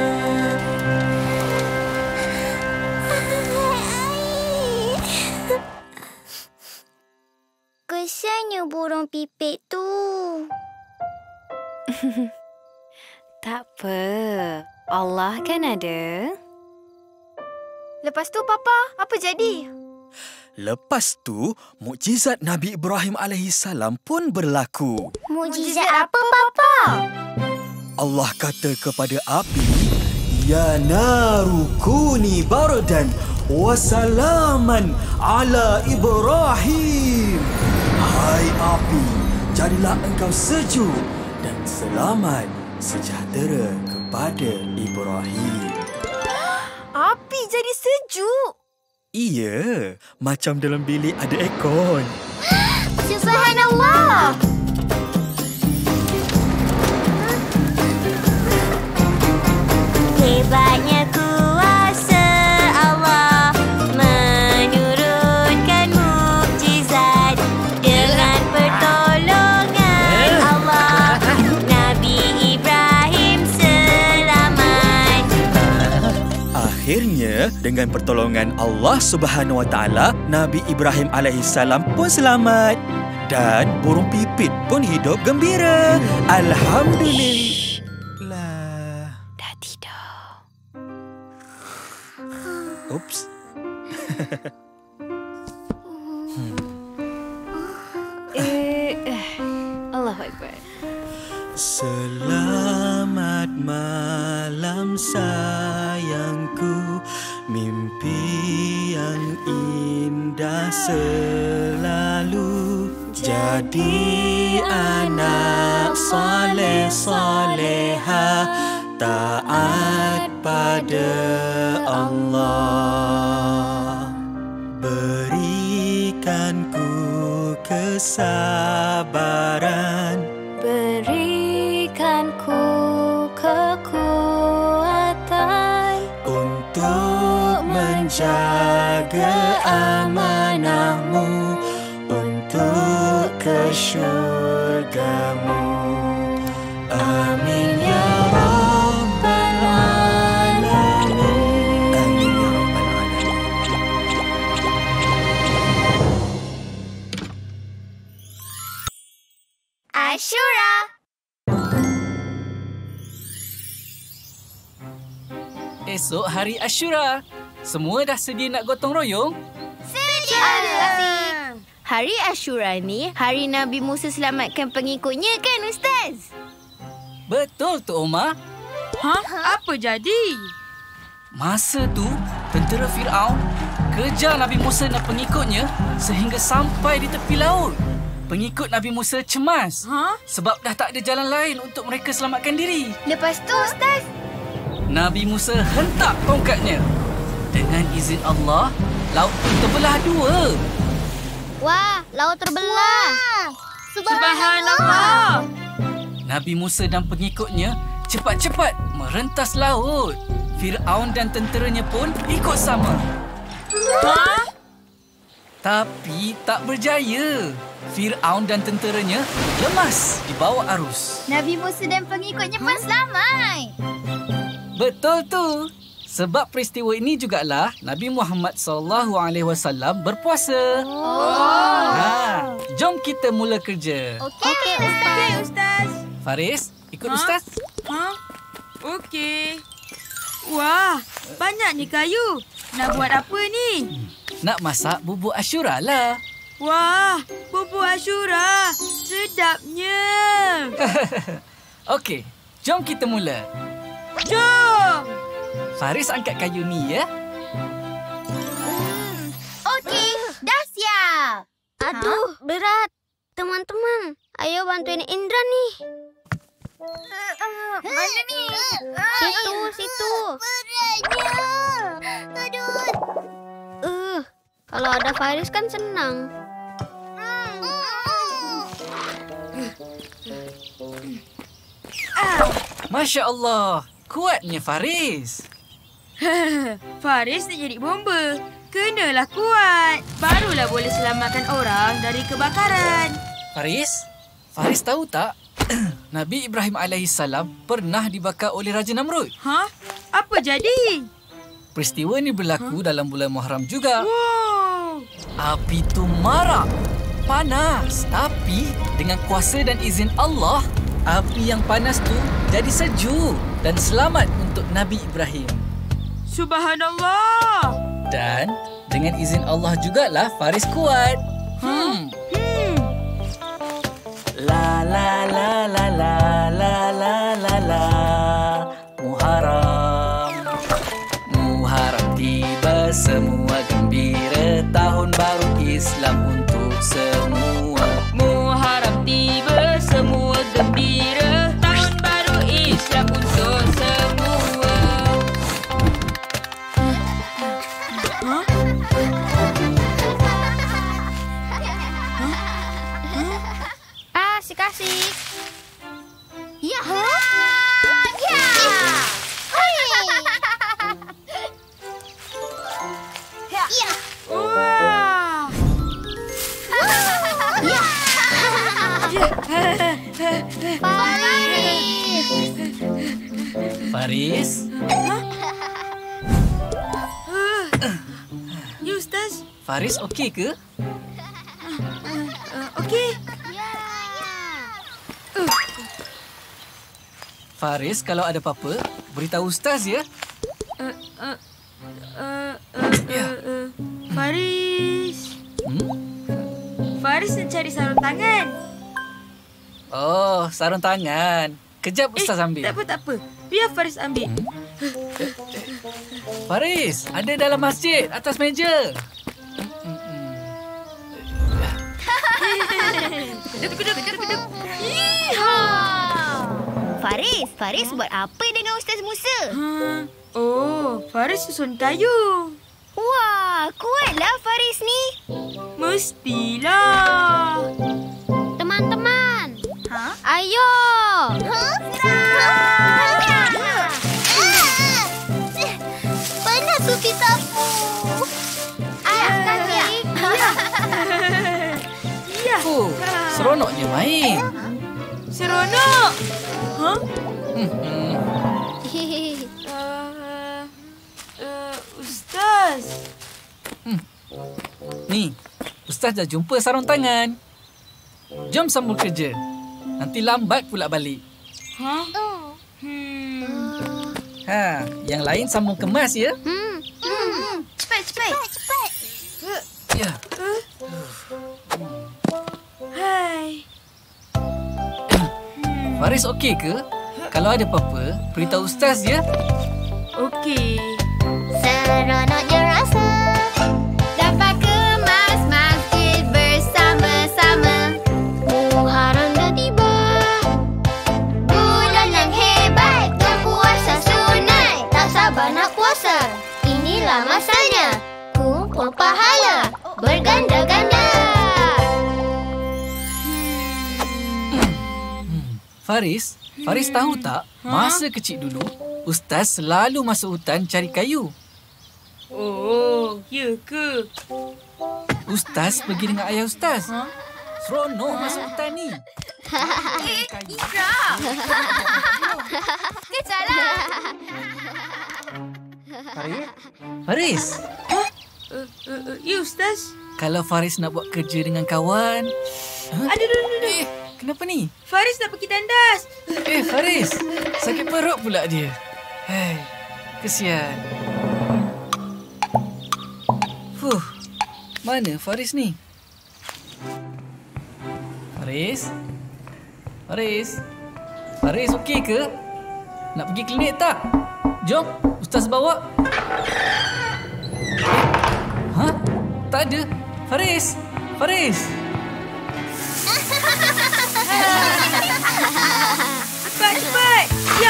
Kesiannya burung pipit tu. Tak apa. Allah kan ada. Lepas tu Papa, apa jadi? Lepas tu, mukjizat Nabi Ibrahim AS pun berlaku. Mukjizat apa, Papa? Allah kata kepada api, Ya naru kuni bardan wa salaman ala Ibrahim. Hai api, jadilah engkau sejuk dan selamat sejahtera kepada Ibrahim. Api jadi sejuk. Iya, macam dalam bilik ada aircon. Subhanallah. Hebatnya kuasa Allah menurunkan mukjizat dengan pertolongan Allah. Nabi Ibrahim selamat. Akhirnya, dengan pertolongan Allah Subhanahu Wa Taala, Nabi Ibrahim alaihissalam pun selamat dan burung pipit pun hidup gembira. Alhamdulillah. Dah tidur. Oops. Allahu Akbar. Selamat malam sayangku, mimpi yang indah selalu, jadi anak soleh soleha, taat pada Allah. Berikan ku kesabaran, berikan ku kekuatan untuk menjaga amanahmu, untuk ke syurgamu. Amin ya Rabbal Alamin. Amin ya Rabbal Alamin. Ashura. Esok hari Ashura. Semua dah sedia nak gotong royong? Sedia. Hari Ashura ni hari Nabi Musa selamatkan pengikutnya kan, Ustaz? Betul tu, Omar. Apa jadi? Masa tu, tentera Fir'aun kejar Nabi Musa dan pengikutnya sehingga sampai di tepi laut. Pengikut Nabi Musa cemas sebab dah tak ada jalan lain untuk mereka selamatkan diri. Lepas tu, Ustaz? Nabi Musa hentak tongkatnya. Dengan izin Allah, laut pun terbelah dua. Wah, laut terbelah. Subhanallah. Nabi Musa dan pengikutnya cepat-cepat merentas laut. Fir'aun dan tenteranya pun ikut sama. Tapi tak berjaya. Fir'aun dan tenteranya lemas di bawah arus. Nabi Musa dan pengikutnya pun selamat. Betul tu. Sebab peristiwa ini jugalah Nabi Muhammad SAW berpuasa. Jom kita mula kerja. Okey, Ustaz. Faris, ikut Ustaz. Okey. Wah, banyaknya kayu. Nak buat apa ni? Nak masak bubur Ashura lah. Wah, bubur Ashura. Sedapnya. Okey, jom kita mula. Jom. Faris angkat kayu ni ya. Okey, dah siap. Aduh, berat. Teman-teman, ayo bantuin Indra ni. Mana ni? Situ. Beratnya. Aduh. Kalau ada Faris kan senang. Masya Allah, kuatnya Faris. Faris nak jadi bomba. Kenalah kuat. Barulah boleh selamatkan orang dari kebakaran. Faris tahu tak? Nabi Ibrahim AS pernah dibakar oleh Raja Namrud. Apa jadi? Peristiwa ini berlaku dalam bulan Muharram juga. Wow. Api itu marak, panas. Tapi dengan kuasa dan izin Allah, api yang panas tu jadi sejuk dan selamat untuk Nabi Ibrahim. Subhanallah. Dan dengan izin Allah jugalah Faris kuat. La la la la la la la la la. Muharram tiba, semua gembira, tahun baru Islam untuk semua. Muharram tiba, semua gembira, tahun baru Islam untuk semua. Kasih. Ya. Wah. Faris. Ya, Ustaz. Faris okey ke? Okey. Faris, kalau ada apa-apa, beritahu Ustaz ya. Faris. Faris nak cari sarung tangan. Oh, sarung tangan. Kejap Ustaz ambil. Tak apa. Biar Faris ambil. Faris, ada dalam masjid, atas meja. Keduk. Faris buat apa dengan Ustaz Musa? Oh, Faris susun kayu. Wah, kuatlah Faris ni. Mestilah. Teman-teman. Ayo. Panas supi sapu. Kaki. Ya. Seronoknya main. Seronok. Ustaz. Ni, Ustaz dah jumpa sarung tangan. Jom sambung kerja. Nanti lambat pula balik. Yang lain sambung kemas ya. Cepat. Ya. Hai. Faris okey ke? Kalau ada apa-apa, beritahu Ustaz ya. Okey. Seronoknya rasa dapat kemas masjid bersama-sama. Muharram dah tiba, bulan yang hebat dan puasa sunat. Tak sabar nak puasa, inilah masanya. Kumpul pahala berganda-ganda. Faris tahu tak, masa kecil dulu, Ustaz selalu masuk hutan cari kayu. Oh, ya ke? Ustaz pergi dengan ayah Ustaz. Seronok masuk hutan ni. Ika! Kejalah! Faris. Ya, Ustaz. Kalau Faris nak buat kerja dengan kawan... Aduh. Kenapa ni? Faris nak pergi tandas. Faris. Sakit perut pula dia. Hai, kesian. Mana Faris ni? Faris okey ke? Nak pergi klinik tak? Jom, Ustaz bawa. Tak ada. Faris. Cepat. Ya.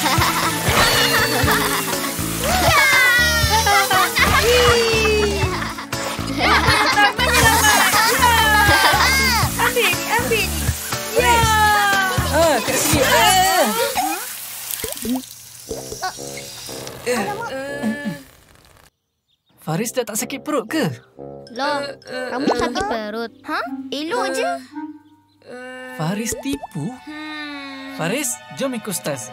Ambil ni. Ya. Kat sini. Faris dah tak sakit perut ke? Loh, kamu sakit perut. Elok je. Faris tipu? Faris, jom ikut Ustaz.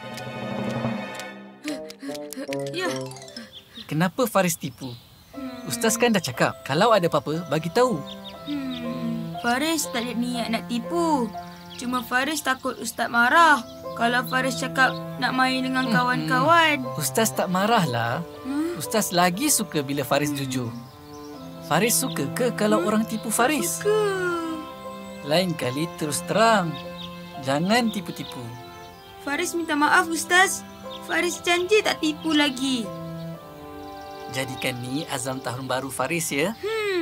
Ya. Kenapa Faris tipu? Ustaz kan dah cakap, kalau ada apa-apa, bagi tahu. Faris tak ada niat nak tipu. Cuma Faris takut Ustaz marah kalau Faris cakap nak main dengan kawan-kawan. Ustaz tak marahlah. Ustaz lagi suka bila Faris jujur. Faris suka ke kalau orang tipu Faris? Suka. Lain kali terus terang. Jangan tipu-tipu. Faris minta maaf, Ustaz. Faris janji tak tipu lagi. Jadikan ni azam tahun baru Faris ya.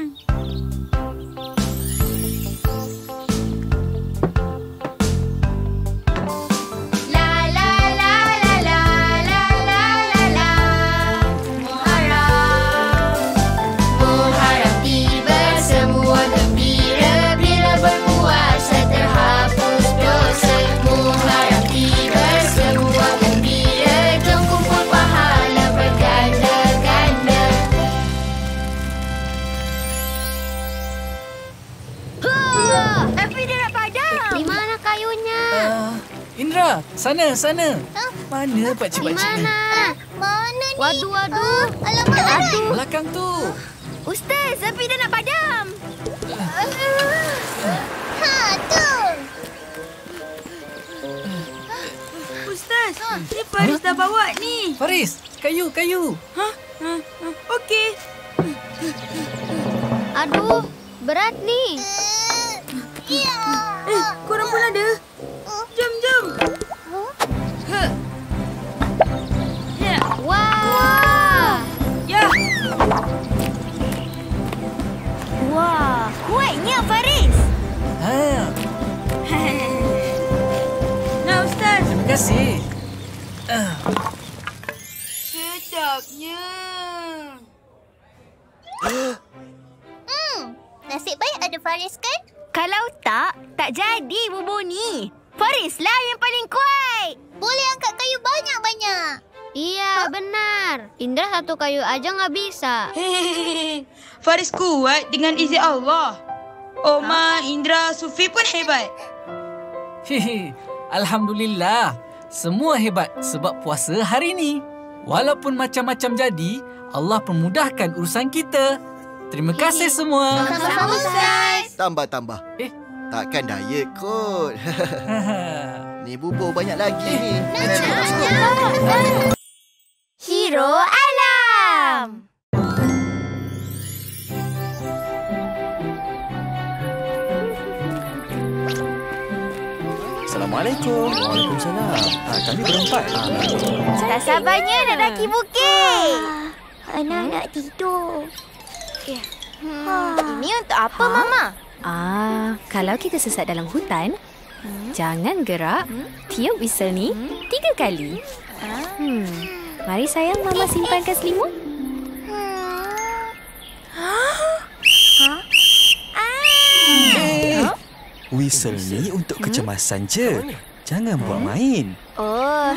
Indra, sana. Mana pakcik-pakcik ni? Mana ni? Waduh. Alamak. Belakang tu. Ustaz, api dah nak padam. Tu. Ustaz, ni Faris dah bawa ni. Faris, kayu. Okey. Aduh, berat ni. Korang pun ada? kasih. Sedapnya. Nasib baik ada Faris kan? Kalau tak jadi bubur ni. Faris lah yang paling kuat. Boleh angkat kayu banyak-banyak. Iya, benar. Indra satu kayu aja nggak bisa. Hehehe. Faris kuat dengan izin Allah. Oma, Indra, Sufi pun hebat. Hehe. Alhamdulillah. Semua hebat sebab puasa hari ni. Walaupun macam-macam jadi, Allah permudahkan urusan kita. Terima kasih semua. Sama-sama, Ustaz. Tambah. Takkan diet kot. Ni bubur banyak lagi ni. Hero Alam. Assalamualaikum. Waalaikumsalam. Kami berempat. Tak sabarnya nak daki bukit. Anak-anak tidur. Ini untuk apa, Mama? Kalau kita sesat dalam hutan, jangan gerak. Tiup whistle ni 3 kali. Mari sayang, Mama simpankan selimut. Whistle ni untuk kecemasan je. Jangan buat main. Oh.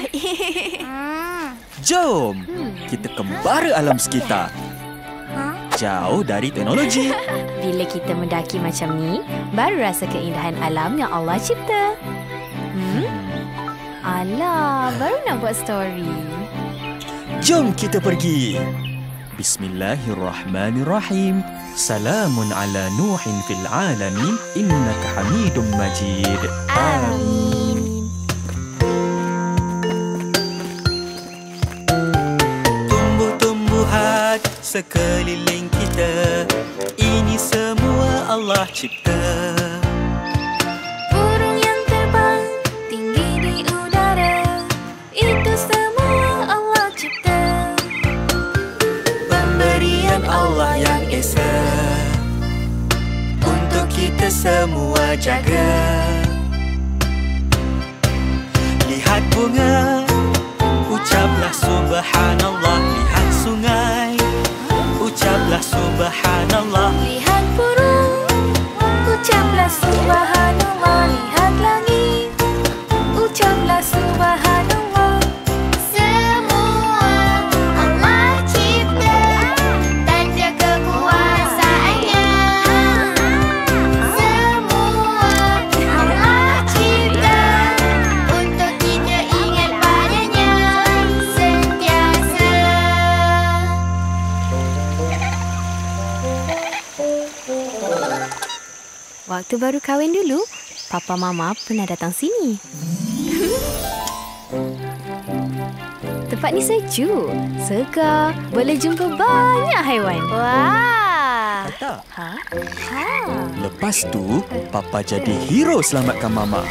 Jom, kita kembara alam sekitar. Jauh dari teknologi. Bila kita mendaki macam ni, baru rasa keindahan alam yang Allah cipta. Alah, baru nak buat story. Jom kita pergi. Bismillahirrahmanirrahim. Salamun ala Nuhin fil alamin. Innaka hamidum majid. Amin. Tumbuh-tumbuhan sekeliling kita, ini semua Allah cipta. Burung yang terbang tinggi di udara, itu semua Allah cipta. Pemberian Allah yang esa, untuk kita semua jaga. Lihat bunga, ucaplah subhanallah. Lihat sungai, ucaplah subhanallah. Lihat burung, ucaplah subhanallah. Lihat langit, ucaplah subhanallah. Semua Allah cipta, tanda kekuasaannya. Semua Allah cipta, untuk kita ingat padanya sentiasa. Waktu baru kahwin dulu, Papa Mama pernah datang sini. Tempat ni sejuk, segar, boleh jumpa banyak haiwan. Wah. Lepas tu, Papa jadi hero selamatkan Mama.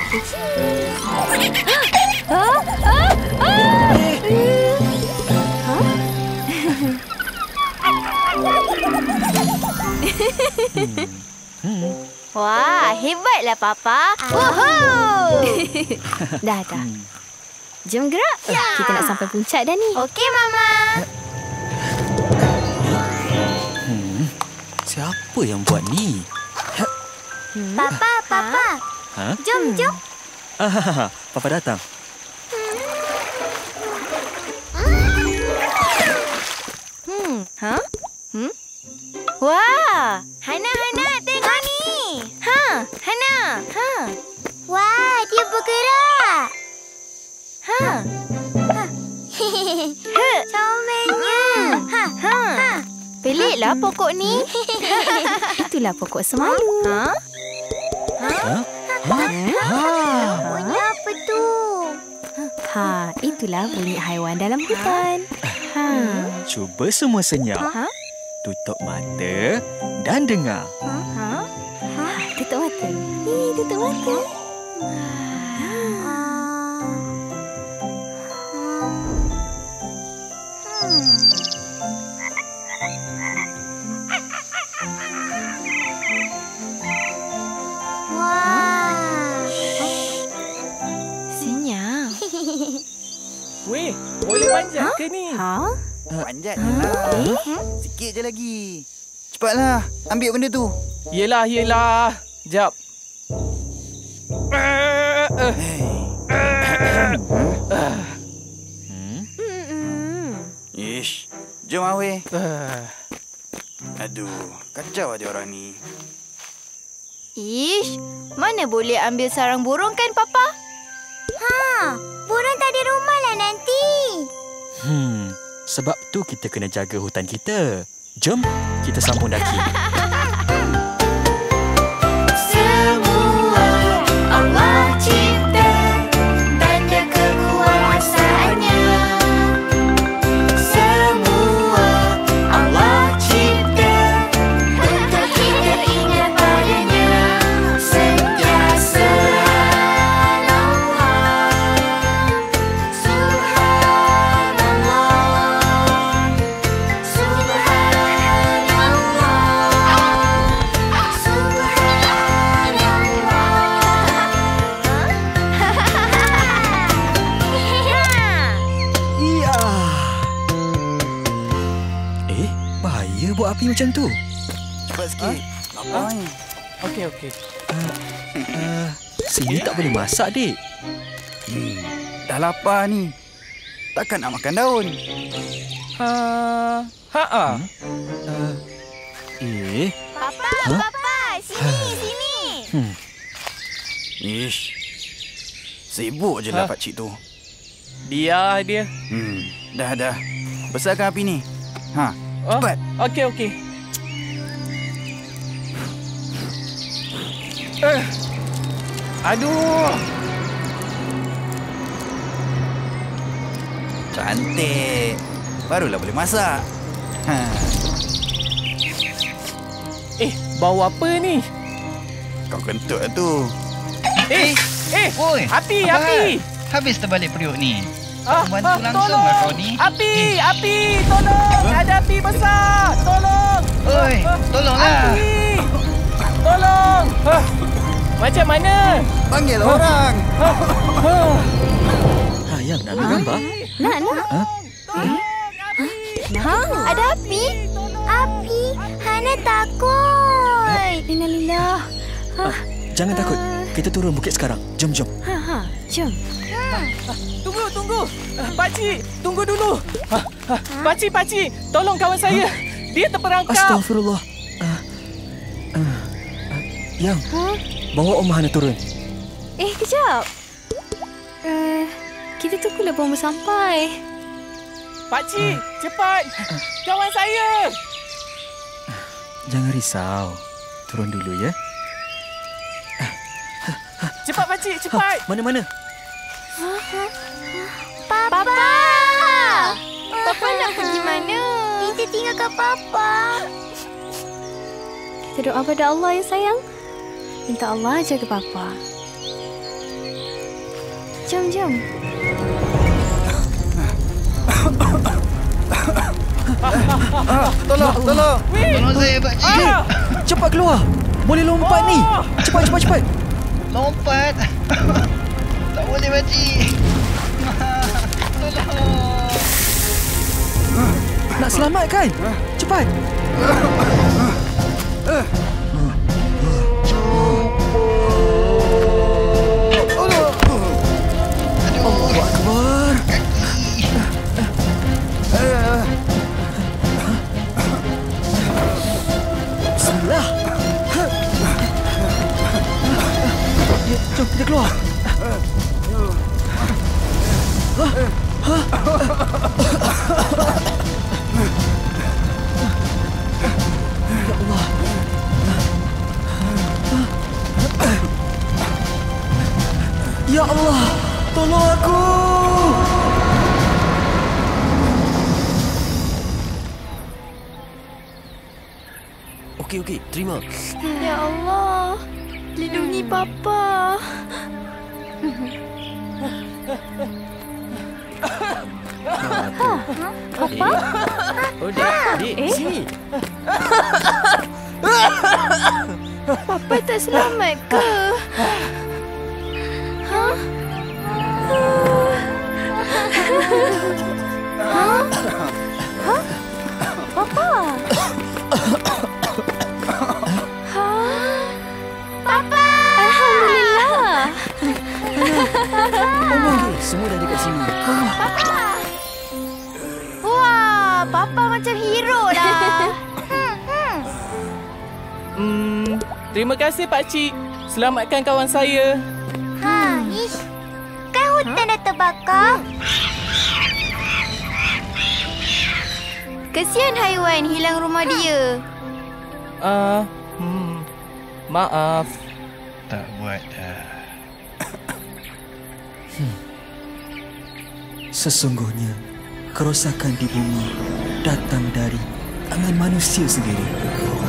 Wah, hebatlah Papa. Woohoo! Dah. Jom gerak. Kita nak sampai puncak dah ni. Okey, Mama. Siapa yang buat ni? Papa. Jom. Papa datang. Wah, Hana, tengok ni. Hana. Wah, dia bergerak. Comelnya. Peliklah pokok ni. Itulah pokok semalu. Bunyi apa tu? Itulah bunyi haiwan dalam hutan. Cuba semua senyap. Tutup mata dan dengar. Tutup mata. Tutup mata. Senyap. Weh, boleh panjat ke ni? Panjat je lah. Sikit je lagi. Cepatlah, ambil benda tu. Yelah. Jap. Ish, jom Awe. Aduh, kacau dia orang ni. Ish, mana boleh ambil sarang burung kan, Papa? Burung tak di rumah lah nanti. Sebab tu kita kena jaga hutan kita. Jom, kita sambung daki. Semua Allah cipta, tanda kekuasaannya. Semua Allah cipta, untuk kita ingat padanya. Sentiasa buat api macam tu. Cepat sikit. Lapar ni. Okey. Sini tak boleh masak, Dik. Dah lapar ni. Takkan nak makan daun? Papa, sini. Ish. Sibuk je lah pakcik tu. Dia. Dah. Besarkan api ni. Cepat. Okey. Aduh. Cantik. Barulah boleh masak. Bau apa ni? Kau kentut lah tu. Oi, api. Habis terbalik periuk ni. Bantu langsung lah kau ni. Api, tolong. Ada api besar. Tolong. Oi, tolonglah. Api. Tolong. Macam mana? Panggil orang. Yang nak gambar? Nak. Ada api? Api, Hana takut. Innalillah. Jangan takut. Kita turun bukit sekarang. Jom. Jom. Tunggu. Pakcik, tunggu dulu. Pakcik, tolong kawan saya. Dia terperangkap. Astaghfirullah. Yang, bawa Omah Hana turun. Kejap. Kita tunggulah bomba sampai. Pakcik, cepat. Kawan saya. Jangan risau. Turun dulu ya. Cepat pakcik, cepat. Mana? Papa! Papa nak pergi mana? Kita tinggalkan Papa. Kita doa pada Allah ya sayang. Minta Allah jaga Papa. Jom. Tolong. Tolong saya, pakcik. Cepat keluar. Boleh lompat ni. Cepat. Lompat. Tak boleh, pakcik. Tolong. Nak selamat kan? Cepat. Allahu Akbar. Bismillah. Jom kita keluar. Ya Allah. Ya Allah, tolong aku. Okey, terima. Ya Allah, lindungi Papa. Papa? Dik, sini. Papa tak selamat ke? Papa macam hero lah. Terima kasih Pakcik. Selamatkan kawan saya. Ish. Kan hutan dah terbakar. Kesian haiwan hilang rumah dia. Maaf. Tak buat dah. Sesungguhnya, kerosakan di bumi datang dari tangan manusia sendiri.